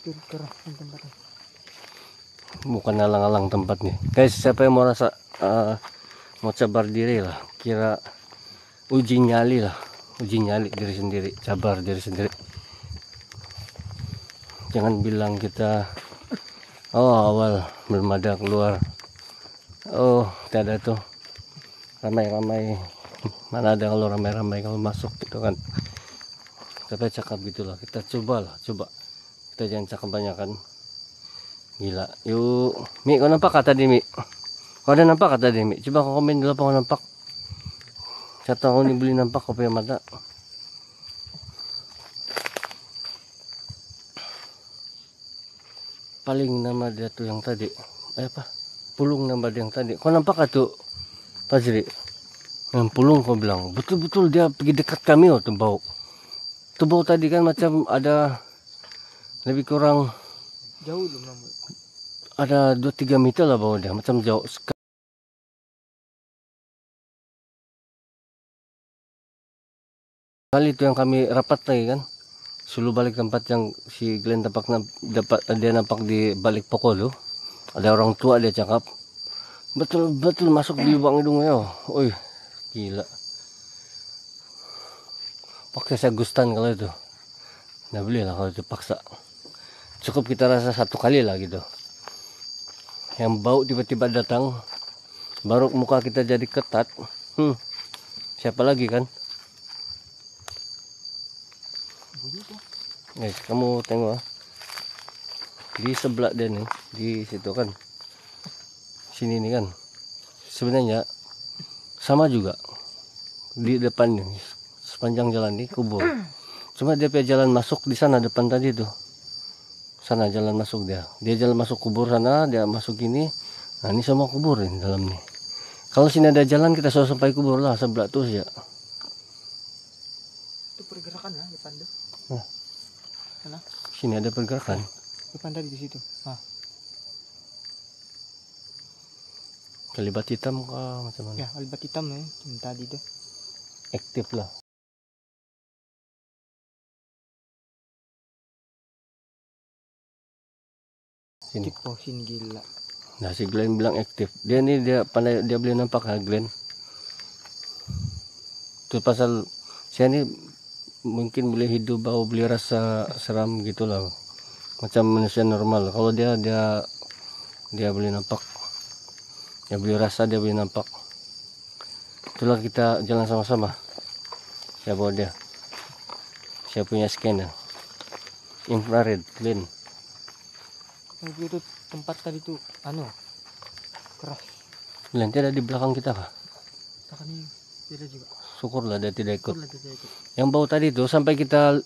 Bukan alang-alang tempatnya. Guys, siapa yang mau rasa mau cabar diri lah, kira uji nyali diri sendiri, cabar diri sendiri. Jangan bilang kita awal belum ada keluar, tidak ada tuh ramai-ramai, mana ada kalau ramai-ramai kalau masuk gitu kan. Kita cakap gitulah, kita coba kita jangan cakap banyak kan. Gila, yuk Mi, kau nampak kata tadi Mi? Kau ada nampak kata tadi Mi? Coba kau komen dulu apa kau nampak. Saya tahu nih beli nampak kau punya mata. Paling nama dia tuh yang tadi apa? Pulung nama dia yang tadi. Kau nampak gak tuh Fajri? Yang pulung kau bilang. Betul-betul dia pergi dekat kami tuh bau. Tuh bau tadi kan macam ada lebih kurang jauh belum ada 2-3 meter lah bau dia, macam jauh. Kali itu yang kami rapat lagi kan. Sulu balik tempat yang si Glenn dia nampak di balik pokok tuh. Ada orang tua dia cakap. Betul masuk di lubang hidungnya. Oi, gila. Pakai saya gustan kalau itu. Nah belilah kalau itu paksa. Cukup kita rasa 1 kali lah gitu. Yang bau tiba-tiba datang. Baru muka kita jadi ketat. Siapa lagi kan? Guys, kamu tengok di sebelah dia nih, di situ kan, sini nih kan, sebenarnya sama juga di depan nih, sepanjang jalan nih kubur. Cuma dia punya jalan masuk di sana depan tadi tuh, sana jalan masuk dia jalan masuk kubur sana, dia masuk gini. Nah ini semua kubur ini dalam nih. Kalau sini ada jalan kita sudah sampai kubur lah sebelah tuh ya. Itu pergerakan ya depan tuh. Sana. Sini ada pergerakan. Depan tadi di situ. Ah. Kelibat hitam kah macam mana? Ya, kelibat hitam ya, yang tadi tuh. Aktif lah. Sini. Oh, sini gila. Nah si Glenn bilang aktif. Dia pandai, dia boleh nampak ha Glenn. Itu pasal saya ni mungkin boleh hidup bau, boleh rasa seram gitulah. Macam manusia normal. Kalau dia boleh nampak. Dia boleh rasa, dia boleh nampak. Itulah kita jalan sama-sama. Saya bawa dia. Saya punya scanner. Infrared, Glenn. Itu tempat tadi tuh keras. Glenn tidak di belakang kita kah? Takkan ini beda juga. Syukurlah dia tidak ikut. Syukurlah dia ikut. Yang bau tadi tuh sampai kita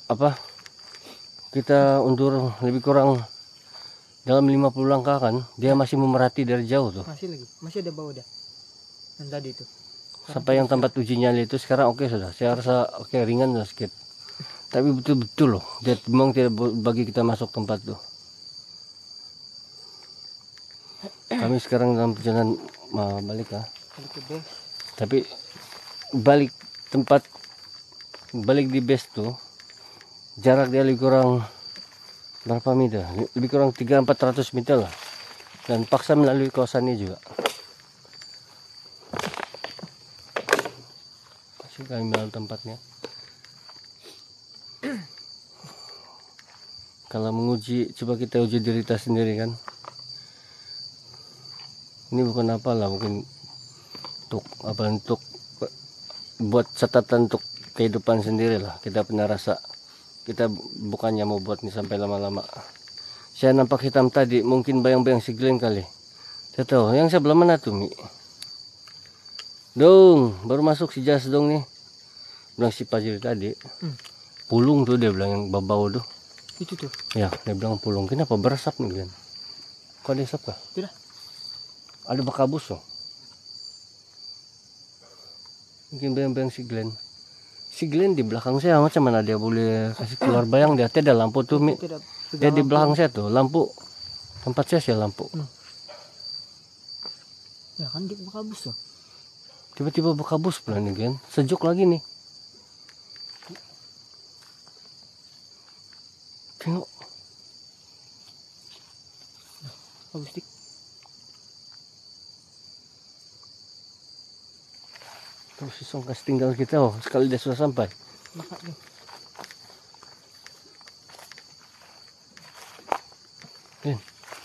kita undur lebih kurang dalam 50 langkah kan, dia masih memerhati dari jauh tuh. Masih ada bau dah. Yang tadi tuh. Sampai yang tempat uji nyali itu sekarang oke sudah. Saya rasa oke ringan lah sedikit. Tapi betul-betul loh, dia memang tidak bagi kita masuk tempat tuh. Kami sekarang dalam perjalanan balik lah. Balik ke base. Tapi balik di base tuh jarak dia lebih kurang berapa meter? Lebih kurang 300-400 meter lah. Dan paksa melalui kawasan ini juga. Masih kami dalam tempatnya. Kalau menguji, coba kita uji diri kita sendiri kan. Ini bukan apalah, mungkin untuk buat catatan untuk kehidupan sendiri lah. Kita pernah rasa, kita bukannya mau buat ini sampai lama-lama. Saya nampak hitam tadi, mungkin bayang-bayang si Glenn kali. Saya tahu, yang sebelah mana tuh Mi? Dong, baru masuk si Jas dong nih. Bilang si Pajir tadi. Pulung tuh dia bilang yang babau tuh. Itu tuh. Ya, dia bilang pulung. Kenapa beresap nih Glenn? Kok ada asap kah? Tidak. Ada bakabus loh. Mungkin bayang-bayang si Glenn. Si Glenn di belakang saya, macam mana dia boleh kasih keluar bayang? Dia ada lampu tuh Mi. Dia di belakang saya tuh, lampu. Tempat saya lampu. Ya kan dia bakabus tuh. Tiba-tiba bakabus pula nih Glenn. Sejuk lagi nih. Tengok. Bagus dik. Terus si Songkas tinggal kita, sekali dia sudah sampai. Makanya. Glenn.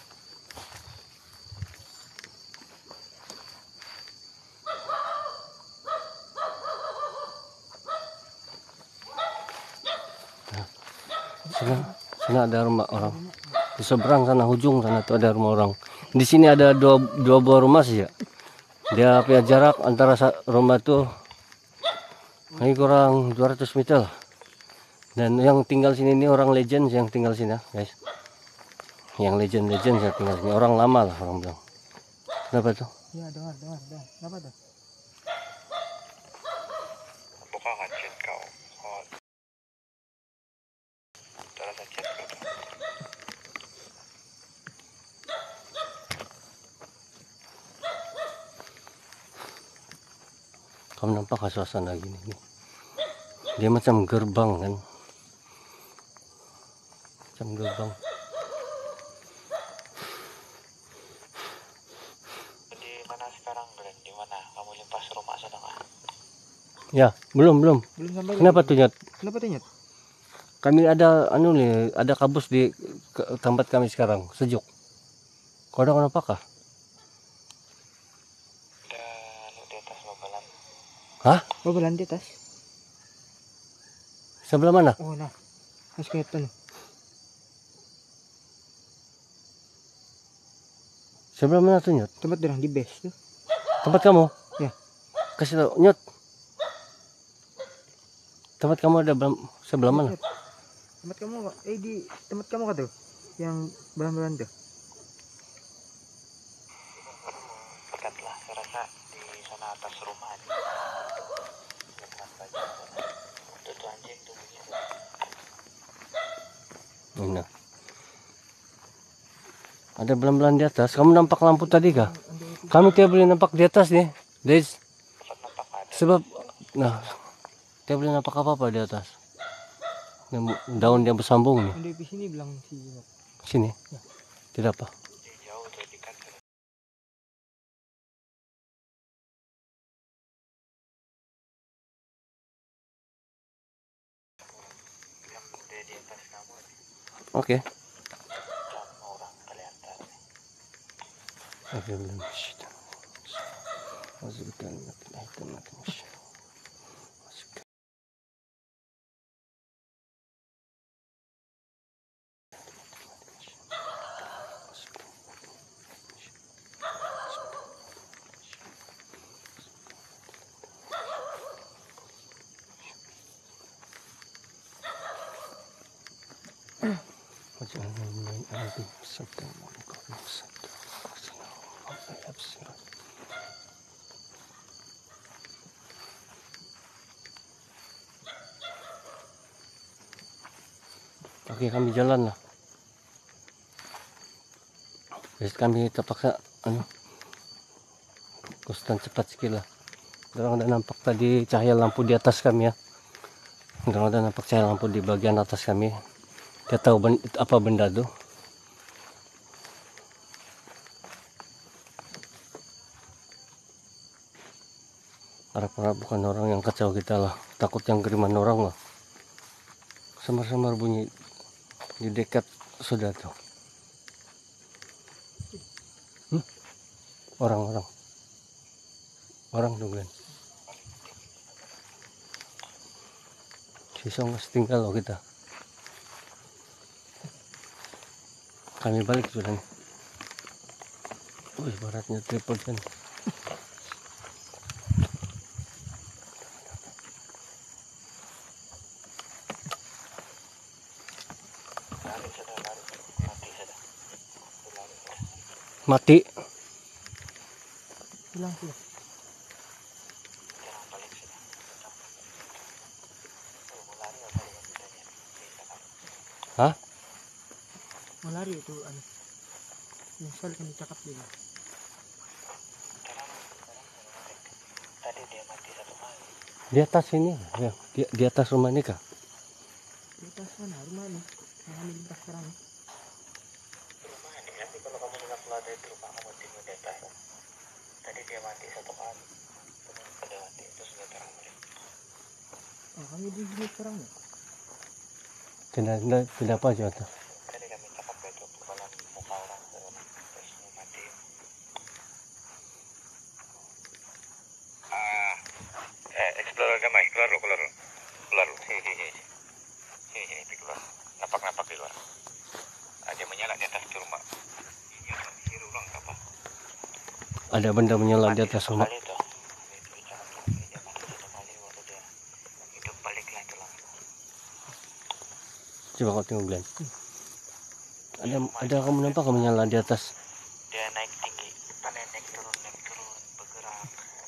Sana ada rumah orang. Di seberang sana ujung sana tuh ada rumah orang. Di sini ada dua buah rumah sih ya. Dia punya jarak antara rumah tuh ini kurang 200 meter. Dan yang tinggal sini ini orang legend yang tinggal sini guys. Yang legend yang tinggal sini orang lama lah orang bilang. Kenapa tuh? Ya dengar. Kenapa tuh? Kamu nampak suasana gini nih. Dia macam gerbang kan. Macam gerbang. Di mana sekarang, Glenn? Di mana? Kamu limpas rumah sudah kah? Ya, belum. Belum sampai Kenapa lagi. tuh, Nyot? Kenapa tuh, Nyet? Kami ada nih, ada kabus di tempat kami sekarang, sejuk. Kau ada kenapa kah? Dan di atas babalan. Hah? Babalan di atas. Sebelah mana? Oh, nah. Mas kelihatan. Sebelah mana tuh, Nyot? Tempat dorang di base tuh. Tempat kamu? Ya. Kasih tahu, Nyot. Tempat kamu ada sebelah mana? Nyet. Tempat kamu di tempat kamu kan tuh yang balan-balan tuh. Dekatlah, saya rasa di sana atas rumah. Dekat saja. Itu anjing tuh begitu. Nah. Ada belang-belang di atas. Kamu nampak lampu tadi kah? Kami tidak boleh nampak di atas nih. Guys. Nampak ada. Sebab, nah, tidak boleh nampak apa-apa di atas. Daun dia bersambung nih. Yang di sini bilang si Nyet. Sini. Tidak apa. Jauh tuh dekat. Yang di atas kamu Oke. orang kelihatan. Oke, belum. Masukkan. Oke, kami jalan lah. Jadi kami terpaksa kostan cepat sikit lah. Dorang ada nampak tadi cahaya lampu di atas kami ya. Dorang ada nampak cahaya lampu di bagian atas kami. Dia tahu apa benda tuh. Harap-harap bukan orang yang kacau kita lah. Takut yang kiriman orang lah. Samar-samar bunyi di dekat sudah tuh. Orang tuh Glenn. Sisong masih tinggal loh kita. Kami balik sudah nih. Wih, baratnya triple ten. Mati. Hilang sudah. Hah? Mau lari itu anu. Misal kan dicakap dia. Tadi dia mati satu kali. Di atas ini ya, di atas rumah ini kah? Di atas sana rumah ini. Yang kami limpas sekarang. Rumah ini nanti kalau kamu sudah keluar dari rumah kamu tinggal di atas. Tadi dia mati satu kali. Terus sudah mati terus sudah terang balik. Oh, kami di sini sekarang ya. Tidak apa aja tuh. Tadi kami cakap itu kebalan muka orang terus mati. Explorer gamai, keluar. Sini, keluar. Napak di luar. Dia menyala di atas rumah. Ini ulang apa? Ada benda menyala di atas rumah. Kali itu. Dia mati satu kali waktu dia hidup balik lah itu langsung. Coba kau tengok Glenn. Ada kamu nampak kamu menyala di atas. Dia naik tinggi, naik turun, bergerak.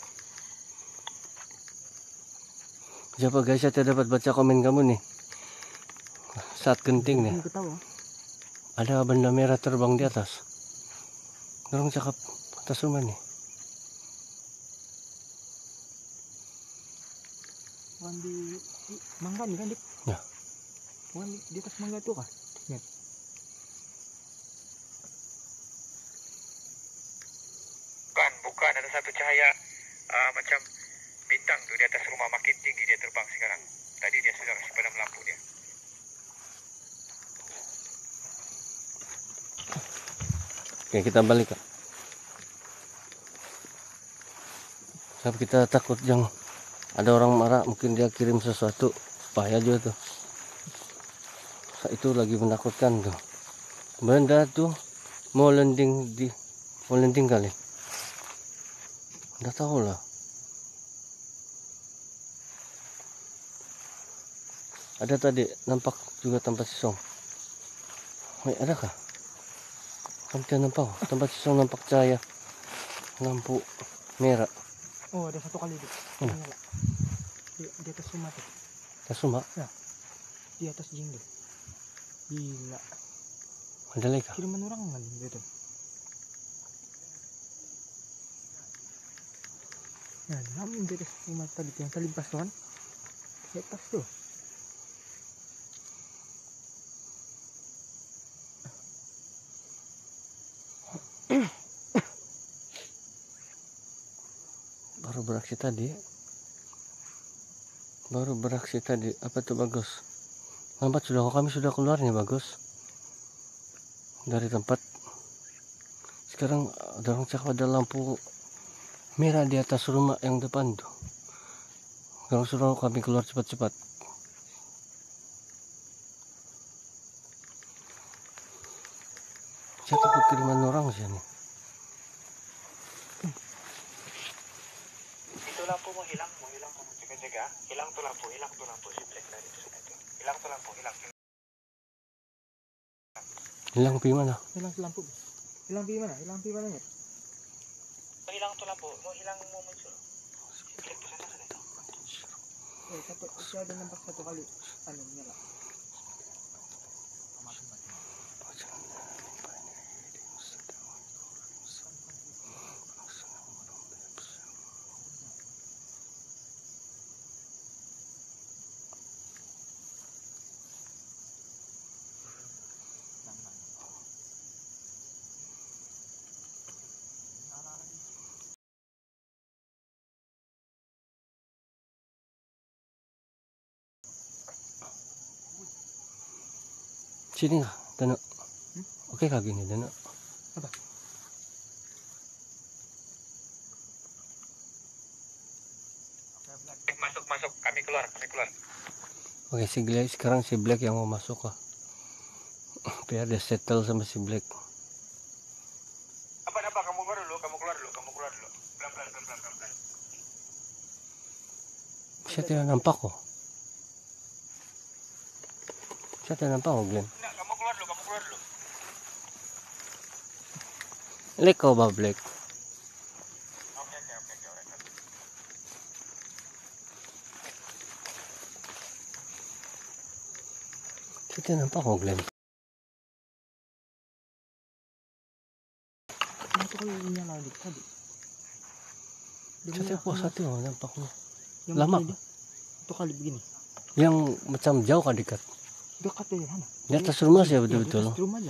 Siapa guys, saya tidak dapat baca komen kamu nih. Saat genting nih. Kami ketawa. Ada benda merah terbang di atas. Dorong cakap atas rumah nih. Bukan di Mangga nih kan, Dik? Ya. Bukan di atas mangga tuh kan? Lihat. Bukan ada satu cahaya macam bintang tuh di atas rumah, makin tinggi dia terbang sekarang. Tadi dia sudah kasih padam lampu dia. Oke, kita balik Kak. Tapi kita takut yang ada orang marah, mungkin dia kirim sesuatu, bahaya juga tuh. Itu lagi menakutkan tuh. Benda tuh mau landing kali. Udah tahu lah. Ada tadi nampak juga tempat sisong. Ada kah? Kamu tidak nampak? Tempat sisong nampak cahaya lampu merah. Oh, ada satu kali, Dik. Mana? Nyala. Di atas rumah tuh. Tasuma, Di atas jingga. Gila. ada lagi kah? Kiriman orang kan gitu. Nah, namun di atas rumah tadi yang tadi pas tuan. Di atas tuh. Baru beraksi tadi. Apa tuh Bagus? Nampak sudah, kami sudah keluar nih Bagus dari tempat. Sekarang ada orang cakap ada lampu merah di atas rumah yang depan tuh. Kalau suruh kami keluar cepat-cepat. Saya takut kiriman orang sini. Itu lampu mau hilang kamu jaga-jaga. Hilang tuh lampu si black dari itu sana itu. Hilang tuh lampu, hilang. Hilang pi mana? Hilang lampu. Hilang pi mana? Hilang pi mananya? Hilang tuh lampu, mau muncul. Si black di sana itu. Saya ada nampak satu kali nyala. Sini nggak, Dano? Oke kah gini, Dano? Apa? Masuk, kami keluar. Oke, sekarang si Black yang mau masuk kah? Biar dia settle sama si Black. Apa kamu keluar dulu. Pelan-pelan. Saya tidak nampak kok. Glenn. Enggak, kamu keluar dulu. Lek kau bah Black. Oke. Saya tidak nampak kok Glenn. Satu kali nyala Dik tadi. Saya tidak puas hati loh nampaknya. Yang Lama. begini, satu kali begini. Yang macam jauh kah dekat? Dekat dari sana. Di atas rumah sih Ya, betul-betul. di atas rumah aja.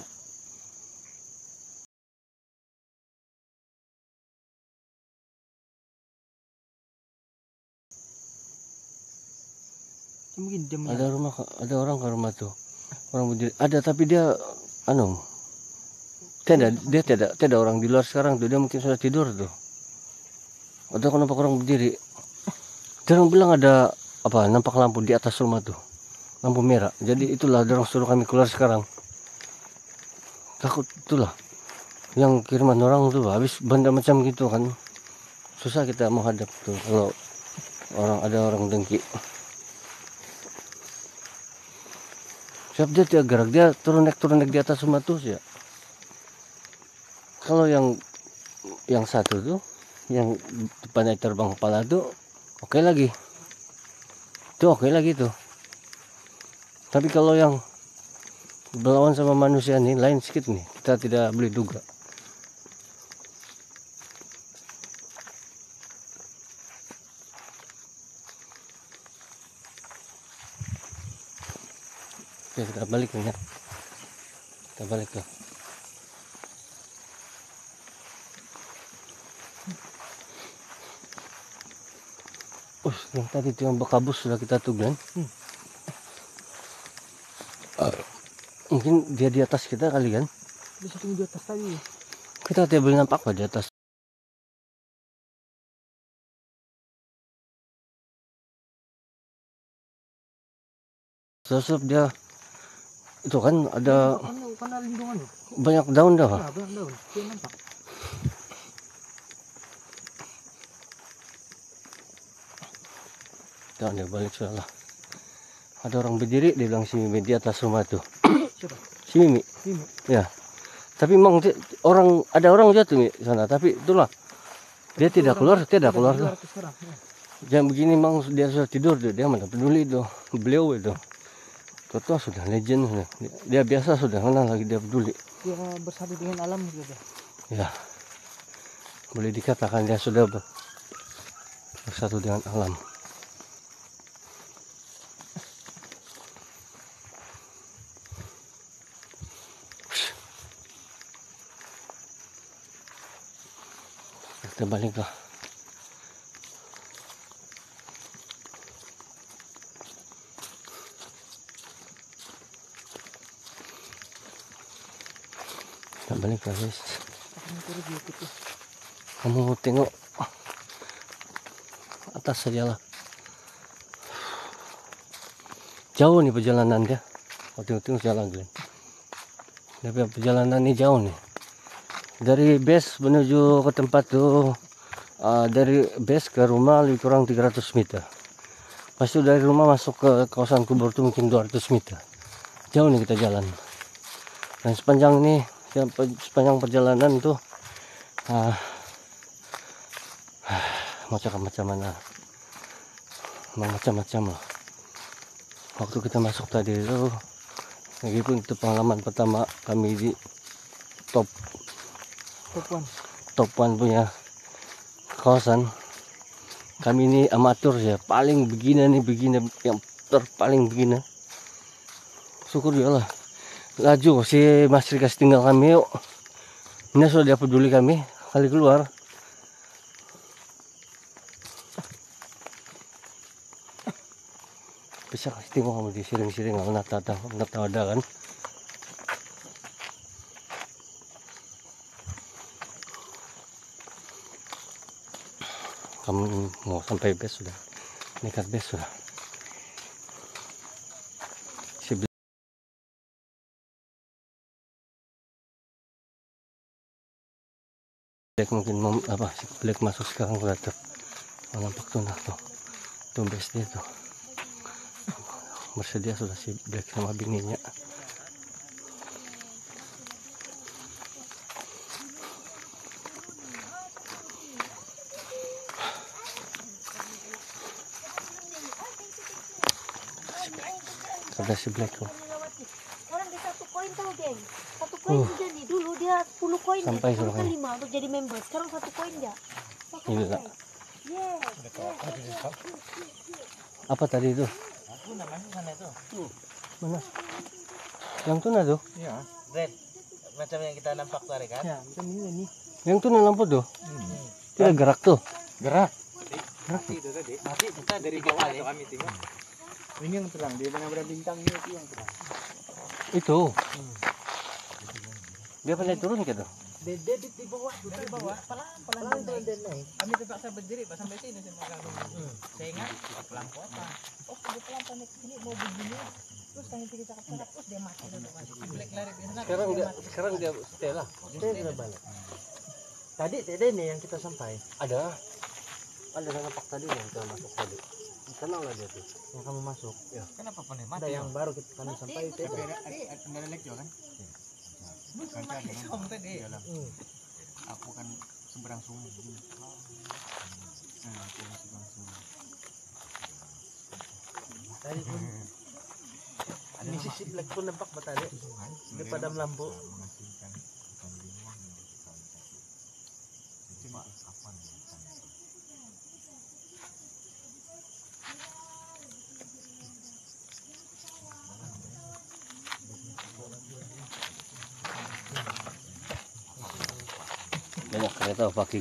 Mungkin dia menyala. Ada orang ke rumah tuh. Orang berdiri. Ada tapi dia tidak orang di luar sekarang tuh. Dia mungkin sudah tidur tuh. Ada kenapa orang berdiri. Dia orang bilang ada nampak lampu di atas rumah tuh. Lampu merah. Jadi itulah dia orang suruh kami keluar sekarang. Takut itulah. Yang kiriman orang tuh habis benda macam gitu kan. Susah kita menghadap tuh kalau ada orang dengki. Siap dia tidak gerak, dia turun naik di atas rumah tuh ya. Kalau yang satu tuh, yang depannya terbang kepala tuh, oke lagi. Tuh oke lagi tuh. Tapi kalau yang berlawan sama manusia nih lain sedikit nih, kita tidak boleh duga. Oke, kita balik ya. Kita balik tuh. Yang tadi tuh yang bekabus sudah kita tugan. Mungkin dia di atas kita kali kan? Di situ di atas tadi. Kita tidak boleh nampak di atas. Sosok dia itu kan ada Karena lindungan loh. banyak daun dah. Nah, banyak daun. Dia nampak. Jangan dia balik sudah lah. Ada orang berdiri dia bilang si Mimi di atas rumah tuh. Siapa? Si Mimi. Ini. Ya. Tapi memang ada orang jatuh di sana, tapi itulah dia tidak keluar tuh. Sekarang. Ya. Jam begini memang dia sudah tidur tuh, dia mana peduli itu. Beliau itu. Tua sudah legend sudah. Dia biasa sudah kenal lagi dia peduli. Dia bersatu dengan alam gitu. Ya. Boleh dikatakan dia sudah bersatu dengan alam. Kita balik lah. Kita balik lah guys. Kamu tengok atas saja lah. Jauh nih perjalanan dia. Tengok jalan Glenn. Dia punya perjalanan ini jauh nih. Dari base menuju ke tempat tuh, dari base ke rumah lebih kurang 300 meter. Pas itu dari rumah masuk ke kawasan kubur tuh mungkin 200 meter. Jauh nih kita jalan. Dan sepanjang perjalanan tuh macam-macam lah. Waktu kita masuk tadi itu, meskipun itu pengalaman pertama kami di top one punya kawasan, kami ini amatur ya, paling begini yang terpaling begini. Syukur ya lah, laju si Mas Rikas tinggal kami yuk. Ini sudah dia peduli kami kali keluar. Bisa kasih tengok kamu di siring-siring nggak ada kan. Kamu mau sampai base sudah, nekat base sudah. Si Black mungkin si Black masuk sekarang sudah tuh. Nampak tuh tuh base dia tuh. Bersedia sudah si Black sama bininya. Ada si Black tuh. Sekarang dia 1 koin tau geng. 1 koin juga nih. Dulu dia 10 koin. Sampai Dulu kan sudah. 5 untuk jadi member. Sekarang 1 koin dia. Ini lah. Yes. Apa tadi itu? Tuna masuk sana itu. Mana? Yang tuna tuh? Ya. Red. Macam yang kita nampak tadi kan? Ya, macam ini nih. Yang tuna lampu tuh? Dia gerak tuh. Gerak. Mati itu tadi. Mati kita dari bawah atau kami tengok. Ini yang terang. Dia benar-benar bintangnya itu yang terang. Itu. Dia pandai turun gitu. Dia di bawah, di bawah. Pelan-pelan dia naik. Kami terpaksa berdiri Pak sampai sini saya makan. Saya ingat lampu apa? Oh, dia pelan-pelan naik ke sini mau begini. Terus kami pergi cakap-cakap terus dia mati dulu Mas. Si Black lari di sana. Sekarang dia Stella. Dia sudah balik. Tadi nih yang kita sampai. Ada yang nampak tadi yang kita masuk tadi. Kenal lah dia tuh. Yang kamu masuk. Ya. Kenapa pun dia Ada mati? yang baru kami sampai itu. Ada lek juga kan? Mati som tadi. Aku kan seberang sungai. Nah, aku seberang sungai. Tadi pun ini sisi Black pun nampak tadi. Dia padam lampu. Banyak kereta parking.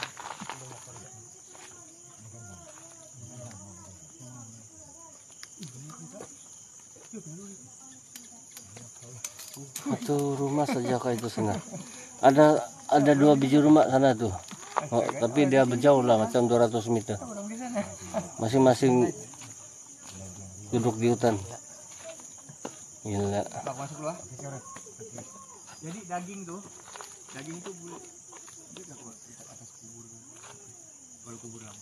Satu rumah saja kayak itu sana. Ada 2 biji rumah sana tuh. Oh, tapi dia berjauh lah macam 200 meter. Masing-masing duduk di hutan. Gila. Masuk lu ah. Jadi daging tuh boleh dia enggak keluar di atas kubur. Baru kubur lama.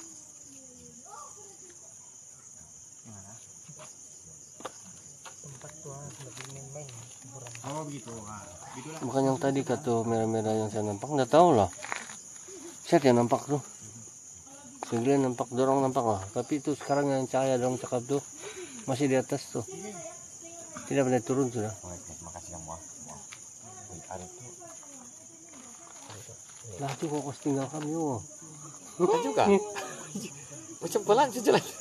Tempat tuh lebih main-main kuburan. Oh begitu. Nah, gitulah. Bukan yang tadi kata merah-merah yang saya nampak, nggak tahu lah. Saya yang nampak tuh. Segala nampak, dorong nampak lah. Tapi itu sekarang yang cahaya dorong cakap tuh masih di atas tuh. Tidak pernah turun sudah. Makasih kamu ah. Lah itu kok kau tinggal kami yo. Kita juga. Macam pelan saja lah.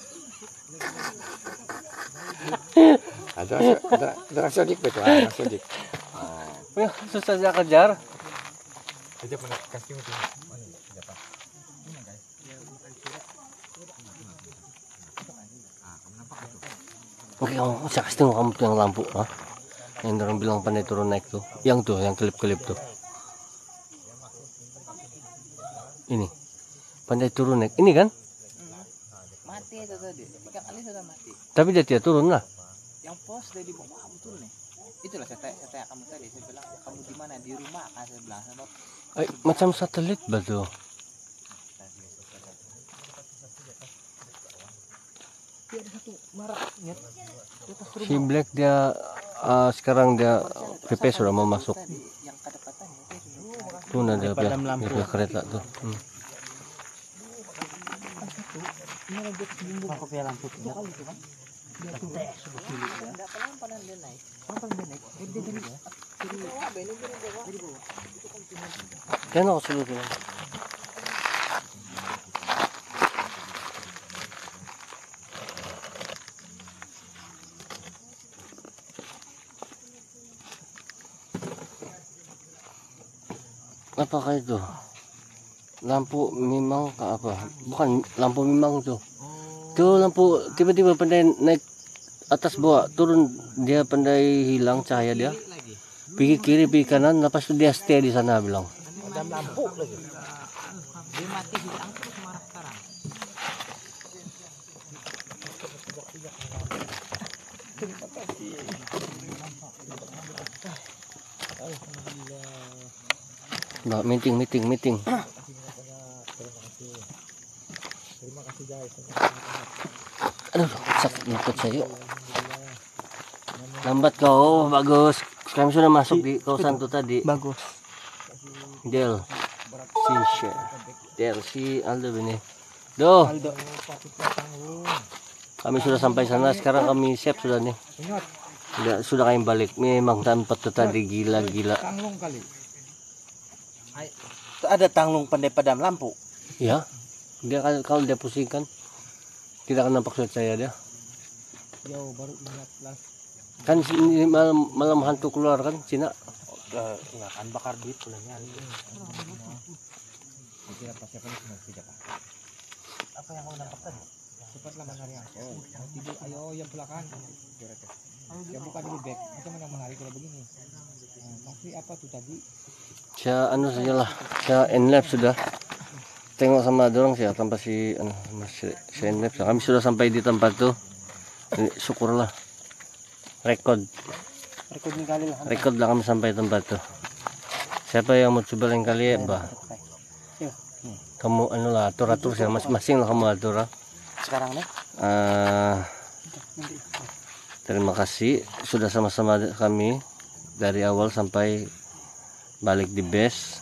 Ada sodik betul, ada sodik. Ya, susah saya kejar. Aja pernah kasih itu. Oke, kamu saya kasih tengok kamu tuh yang lampu, ah. Yang orang bilang pandai turun naik tuh. Yang tuh, yang kelip-kelip tuh. Ini. Pandai turun naik. Ini kan? Mati itu tadi. 3 kali sudah mati. Tapi dia tidak turun lah. Yang pos dari bawah kamu turun nih. Itulah saya tanya kamu tadi. Saya bilang kamu di mana? Di rumah kan saya bilang sama. Macam satelit batu. Dia ada satu maraknya. Si Black dia sekarang dia PP sudah mau masuk. Yang kedapatan Tuh ada pihak kereta tuh. ini ada bumbu apa pihak lampu itu kan dia tuh enggak pelan-pelan dia naik. Dia naik. Dia dari bawah. Dari bawah. Kan aku suruh tuh. Apakah itu? Lampu memang ke apa? Bukan lampu memang tuh. Tuh lampu tiba-tiba pandai naik atas bawah, turun dia pandai hilang cahaya dia. Pergi kiri, pergi kanan, lepas itu dia stay di sana bilang. Ada lampu lagi. Dia mati hilang terus marah sekarang. Nah, meeting. Terima kasih guys. Aduh, sakit lutut saya. Lambat kau, bagus. Kami sudah masuk di kawasan itu tadi. Bagus. Del, si Aldo ini. Doh, kami sudah sampai sana. Sekarang kami siap sudah nih. Sudah kami balik. Memang tempat itu tadi gila-gila. Tanglung kali. Ada tanglung pandai padam lampu. Ya, dia kalau dia pusingkan tidak akan nampak surat saya dia. Yo baru ingat lah. Kan ini malam hantu keluar kan Cina. Ya kan bakar duit pulangnya. Kira pas siapa nih siapa? Apa yang kau nampak tadi? Cepatlah menari aku. Tidur, ayo yang belakang. Ya buka dulu back. Kita mana menari kalau begini. Tapi apa tuh tadi? Saya saja lah. Saya enlap sudah. Tengok sama dorong saya tanpa si enlap. Kami sudah sampai di tempat tuh. Syukurlah. Rekod lah kami sampai tempat tuh. Siapa yang mau coba lain kali ya, Bah? Kamu atur ya masing-masing lah kamu atur. Sekarang nih. Terima kasih sudah sama-sama kami dari awal sampai balik di base.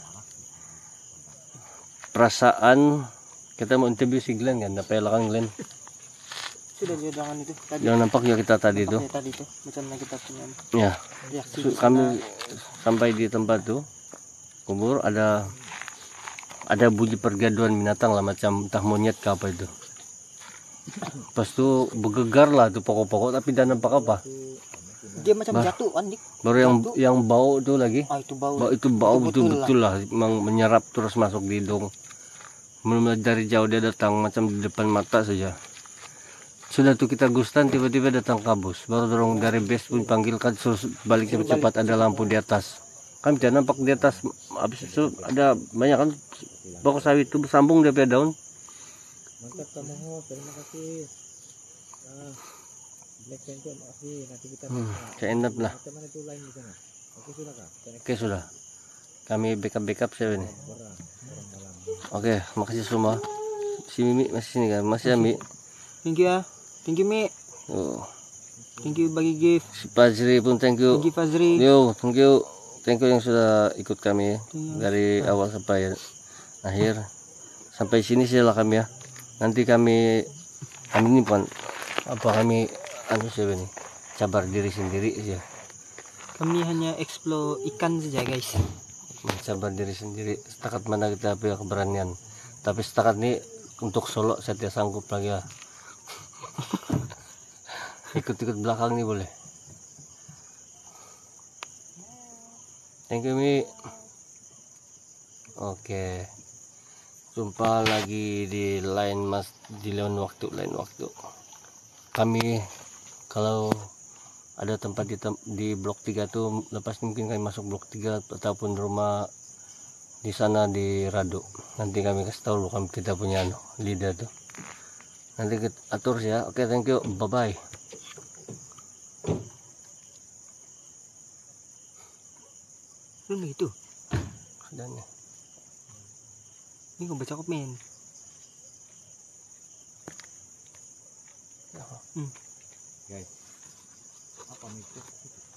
Perasaan kita mau interview si Glenn kan, apa kan Glenn? Sudah jangan itu tadi. Yang nampak ya kita tadi tuh. Tadi itu macam kita punya. Ya. Kami sampai di tempat tuh kubur ada bunyi pergaduhan binatang lah macam entah monyet ke apa itu. Pas itu bergegar lah tuh pokok-pokok tapi tidak nampak apa. Dia macam Bah. jatuh kan, Dik. Baru yang bau tuh lagi. Itu bau. Bau itu bau Betul-betul betul-betul lah, memang menyerap terus masuk di hidung. Mulai dari jauh dia datang macam di depan mata saja. Sudah tuh kita gustan, tiba-tiba datang kabus. Baru dorong dari base pun panggilkan, suruh balik cepat, ada lampu di atas. Kan bisa nampak di atas. Habis itu ada banyak kan pokok sawit itu bersambung dia punya daun. Mantap kamu host, terima kasih. Nah, Black Panther, makasih. Nanti kita Seenak lah. macam mana itu lain di sana. Oke sudah kak. Oke sudah. Kami backup saya ini. Oke, makasih semua. Si Mimi masih sini kan? Masih ya Mi? Thank you ya. Thank you, Mi. Oh. Thank you bagi gift. Si Fazri pun thank you. Thank you, Fazri. Yo, thank you. Thank you yang sudah ikut kami dari awal sampai akhir. Sampai sini silah kami ya. Nanti kami ini pun kami siapa nih? Cabar diri sendiri aja. Kami hanya explore ikan saja, guys. Mencabar diri sendiri setakat mana kita punya keberanian. Tapi setakat ini untuk solo saya tidak sanggup lagi ya. Ikut-ikut belakang nih boleh. Thank you Mi. Oke. Jumpa lagi di lain lain waktu. Kami kalau ada tempat di blok 3 tuh lepas mungkin kami masuk blok 3 ataupun rumah di sana di Rado. Nanti kami kasih tahu kami kita punya lidah tuh. Nanti kita atur ya. Oke, thank you. Bye bye. Lu itu. Sudah nih. Ini gue baca komen. Guys, apa mikir?